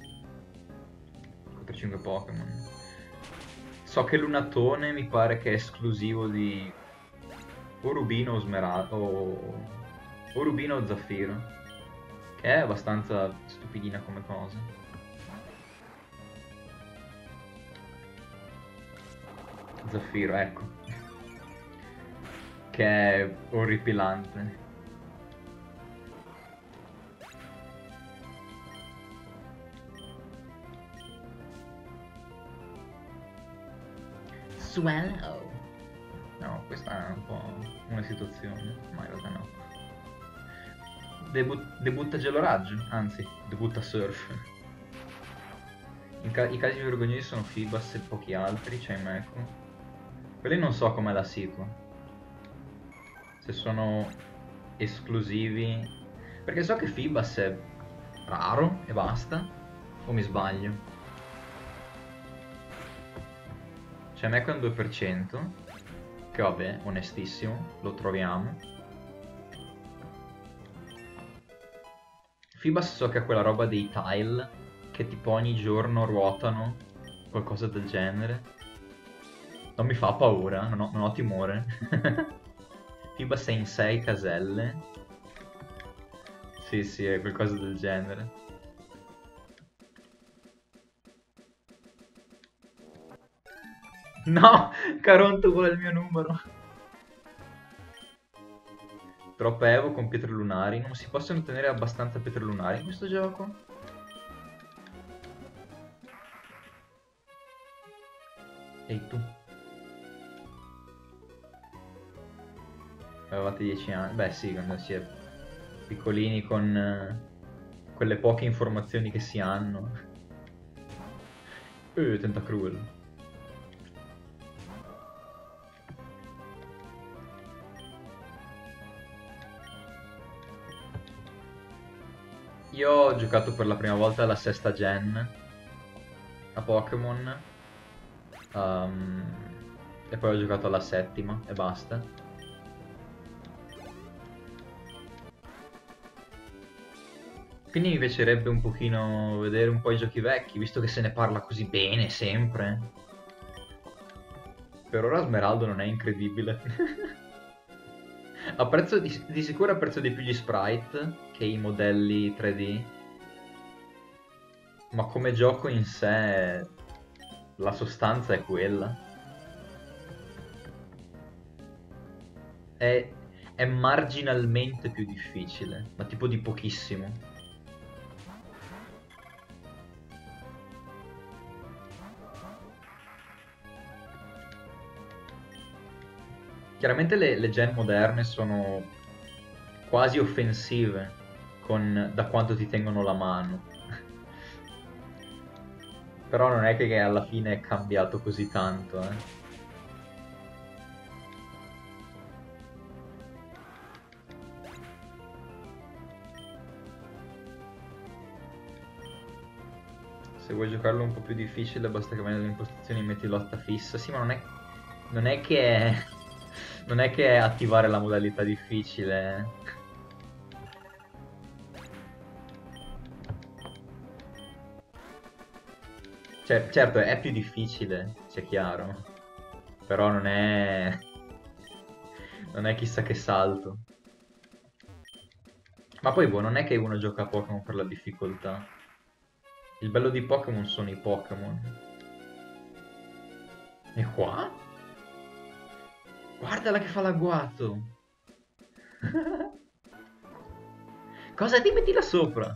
4-5 Pokémon. So che Lunatone mi pare che è esclusivo di o Rubino o Smeraldo o Rubino o Zaffiro, che è abbastanza stupidina come cosa. Zaffiro, ecco. Che è orripilante. Swallow. No, questa è un po' una situazione, ma in realtà no. Debutta Gelo Raggio, anzi, debutta Surf. I casi vergognosi sono Fibas e pochi altri, c'è Meko. Quelli non so com'è la situa. Se sono esclusivi. Perché so che Fibas è raro e basta. O mi sbaglio? C'è Meko al 2%. Che vabbè, onestissimo, lo troviamo. Fibas so che ha quella roba dei tile che tipo ogni giorno ruotano, qualcosa del genere. Non mi fa paura, non ho timore. Fibas è in 6 caselle. Sì, sì, è qualcosa del genere. No, Caronte vuole il mio numero. Troppe Evo con pietre lunari. Non si possono ottenere abbastanza pietre lunari in questo gioco? Ehi tu. Avevate 10 anni. Beh sì, quando si è piccolini con quelle poche informazioni che si hanno. Tentacruel. Io ho giocato per la prima volta alla sesta gen a Pokémon e poi ho giocato alla settima e basta. Quindi mi piacerebbe un pochino vedere un po' i giochi vecchi, visto che se ne parla così bene sempre. Per ora Smeraldo non è incredibile. Apprezzo di sicuro apprezzo di più gli sprite che i modelli 3D. Ma come gioco in sé, la sostanza è quella. È, è marginalmente più difficile, ma tipo di pochissimo. Chiaramente le gen moderne sono quasi offensive da quanto ti tengono la mano. Però non è che alla fine è cambiato così tanto, eh. Se vuoi giocarlo un po' più difficile, basta che vai nelle impostazioni e metti lotta fissa. Sì, ma non è che non è che è attivare la modalità difficile. Cioè, certo, è più difficile, sia chiaro. Però non è chissà che salto. Ma poi, boh, non è che uno gioca a Pokémon per la difficoltà. Il bello di Pokémon sono i Pokémon. E qua? Guardala che fa l'agguato! Cosa ti metti là sopra?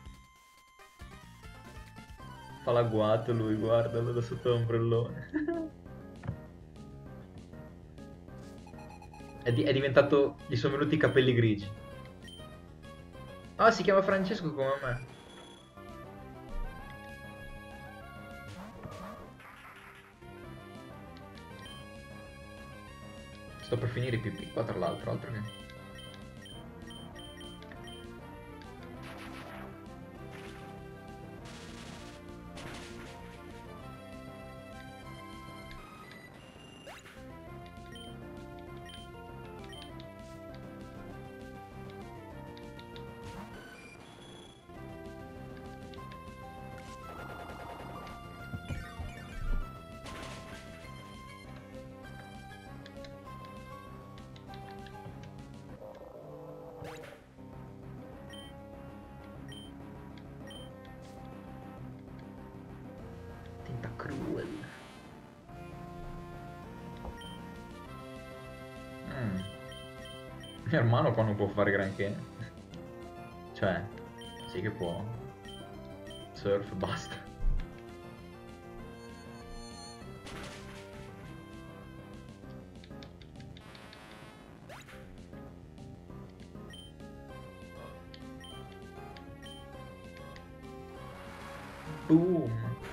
Fa l'agguato lui, guardalo da sotto l'ombrellone. È diventato... gli sono venuti i capelli grigi. Ah, si chiama Francesco come me. Sto per finire i pipì qua tra l'altro, altro che... Tentacruel. Mm. Mio hermano qua non può fare granché. Cioè, sì che può. Surf, basta. Boom.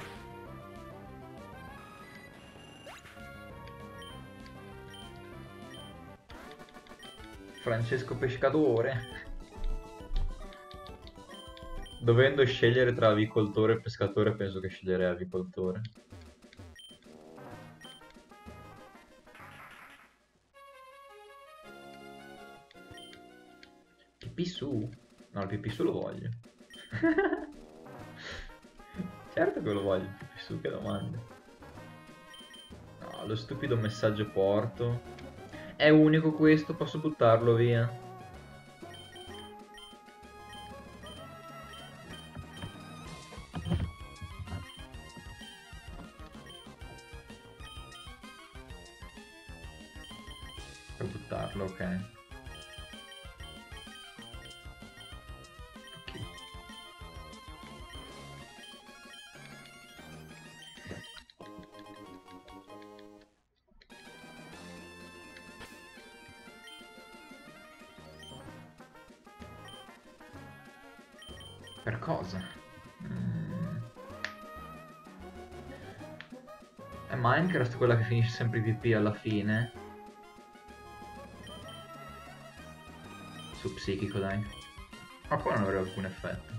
Francesco Pescatore. Dovendo scegliere tra avicoltore e pescatore, penso che sceglierei avicoltore. Pipì su? No, il pipì su lo voglio. Certo che lo voglio il pipì su, che domanda. No, lo stupido messaggio porto. È unico questo, posso buttarlo via. Per buttarlo, ok. Ok. Per cosa? Mm. È Minecraft quella che finisce sempre i PP alla fine? Su psichico, dai. Ma poi non avrebbe alcun effetto.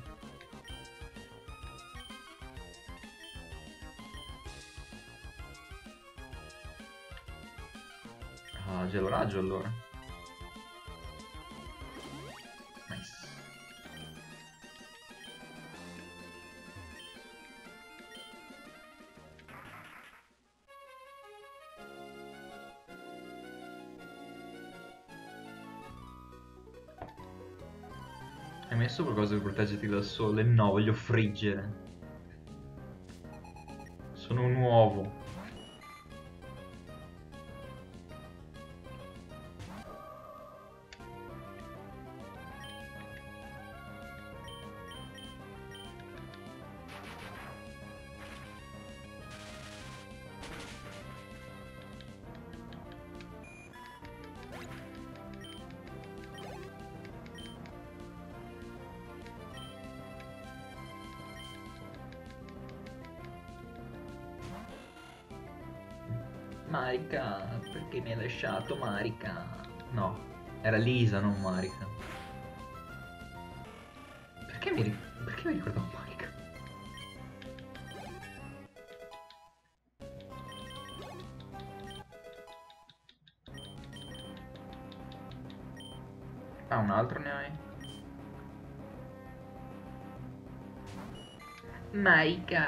Ah, gelo raggio allora. Nice. Hai messo qualcosa per proteggerti dal sole? No, voglio friggere. nuovo. Marika, perché mi hai lasciato Marika? No, era Lisa, non Marika. Perché mi ricordavo Marika? Ah, un altro ne hai? Marika!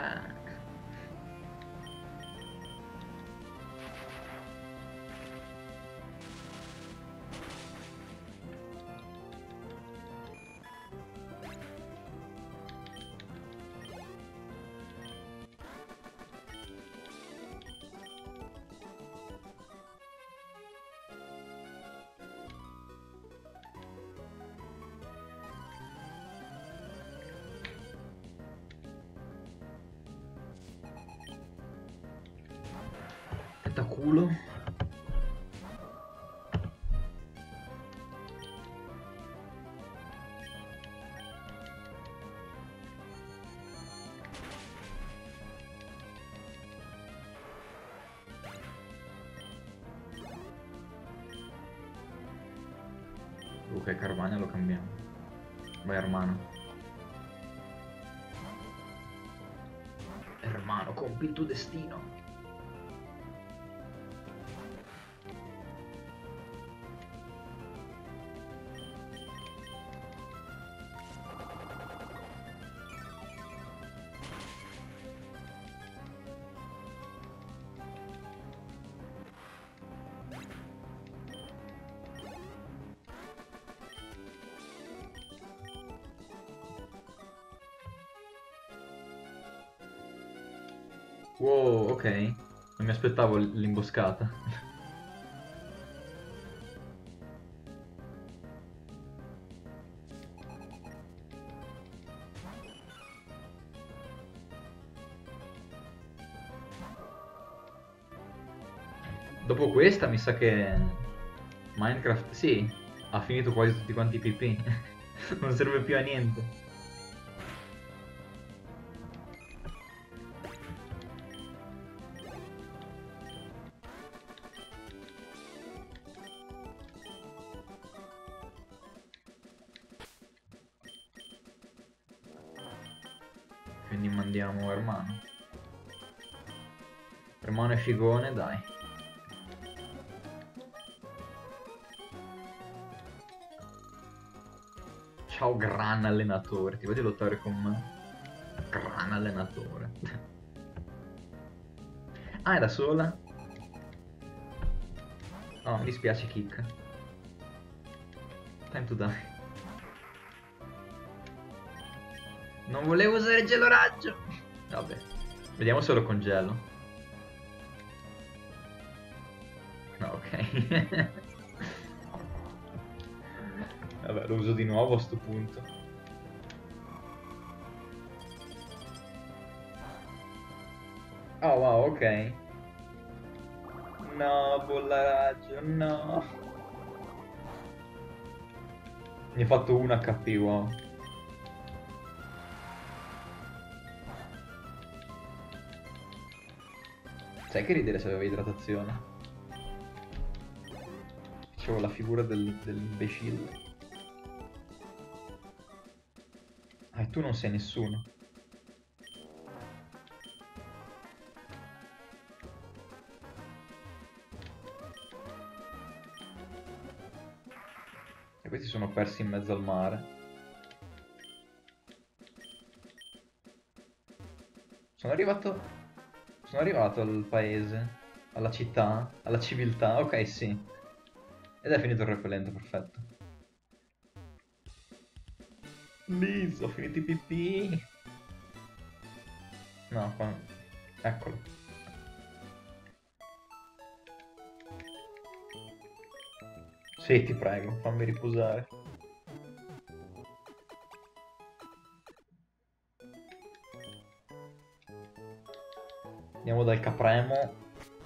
Da culo. Ok, Carvania lo cambiamo. Vai, Armano. Hermano, compi il tuo destino. Wow, ok. Non mi aspettavo l'imboscata. Dopo questa mi sa che Minecraft, sì, ha finito quasi tutti quanti i PP. Non serve più a niente. Quindi mandiamo Ermano. Ermano e Figone, dai. Ciao gran allenatore, ti vuoi lottare con me? Gran allenatore. Ah, è da sola? No, mi dispiace Kick. Time to die. Non volevo usare il gelo raggio. Vabbè. Vediamo se lo congelo. No, ok. Vabbè, lo uso di nuovo a sto punto. Oh wow, ok. No, bolla raggio, no. Mi ha fatto 1 HP, wow. Sai che ridere se aveva idratazione? Facevo la figura dell'imbecille. Ah, e tu non sei nessuno. E questi sono persi in mezzo al mare. Sono arrivato... Sono arrivato al paese, alla città, alla civiltà. Ok, sì. Ed è finito il repellente, perfetto. Liz, ho finito i pipì. No, qua... Eccolo. Sì, ti prego, fammi riposare. Andiamo dal Capremo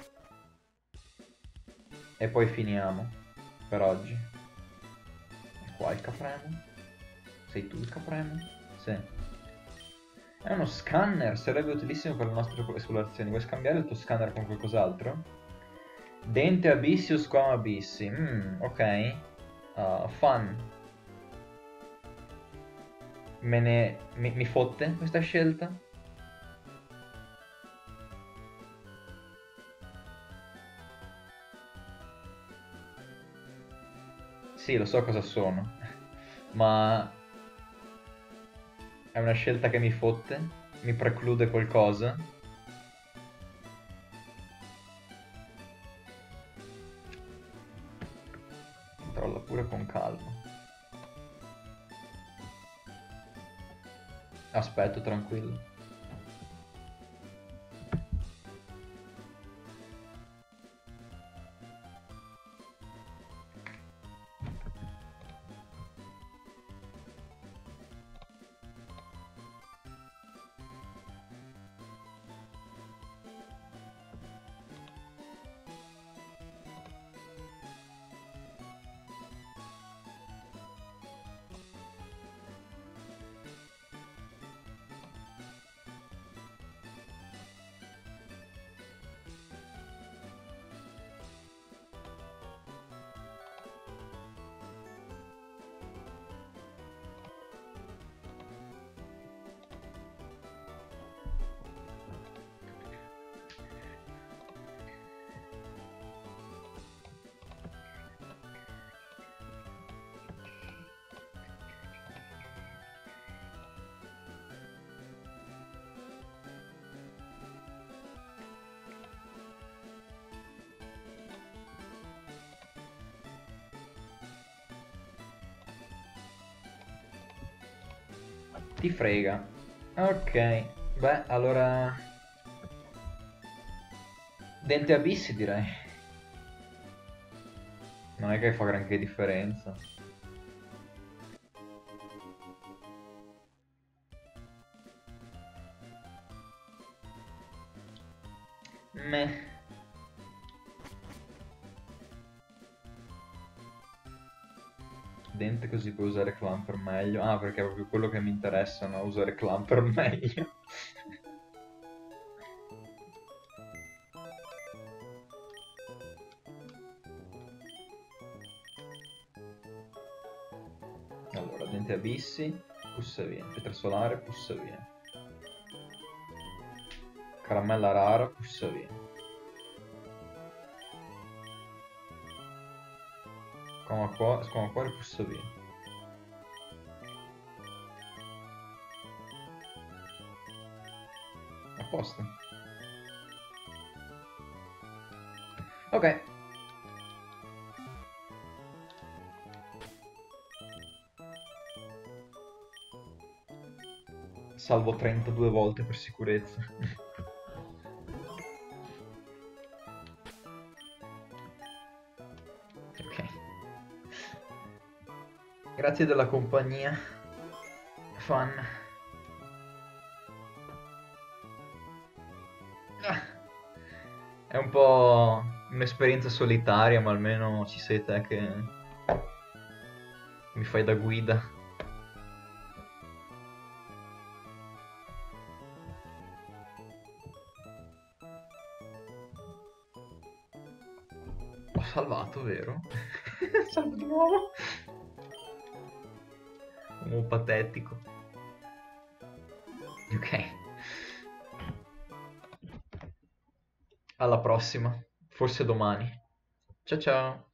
e poi finiamo per oggi. E qua il Capremo. Sei tu il Capremo? Sì. È uno scanner, sarebbe utilissimo per le nostre esplorazioni. Vuoi scambiare il tuo scanner con qualcos'altro? Dente abissi o squama abissi? Ok. Fun. Mi fotte questa scelta? Sì, lo so cosa sono, ma è una scelta che mi fotte? Mi preclude qualcosa? Controlla pure con calma. Aspetto tranquillo. Ti frega. Ok, beh, allora... Dente abissi direi. Non è che fa granché differenza. Meh. Dente così puoi usare Clamper meglio. Ah, perché è proprio quello che mi interessa, no? Usare Clamper meglio. Allora, dente abissi, pussa via. Pietra solare, pussa via. Caramella rara, pussa via. Scoma cuore, pussa via. A posto. Ok. Salvo 32 volte per sicurezza. Ok. Grazie della compagnia. Fun. È un po' un'esperienza solitaria, ma almeno ci sei te che mi fai da guida. Ho salvato, vero? Salvo di nuovo. Un patetico. Ok. Alla prossima. Forse domani. Ciao ciao.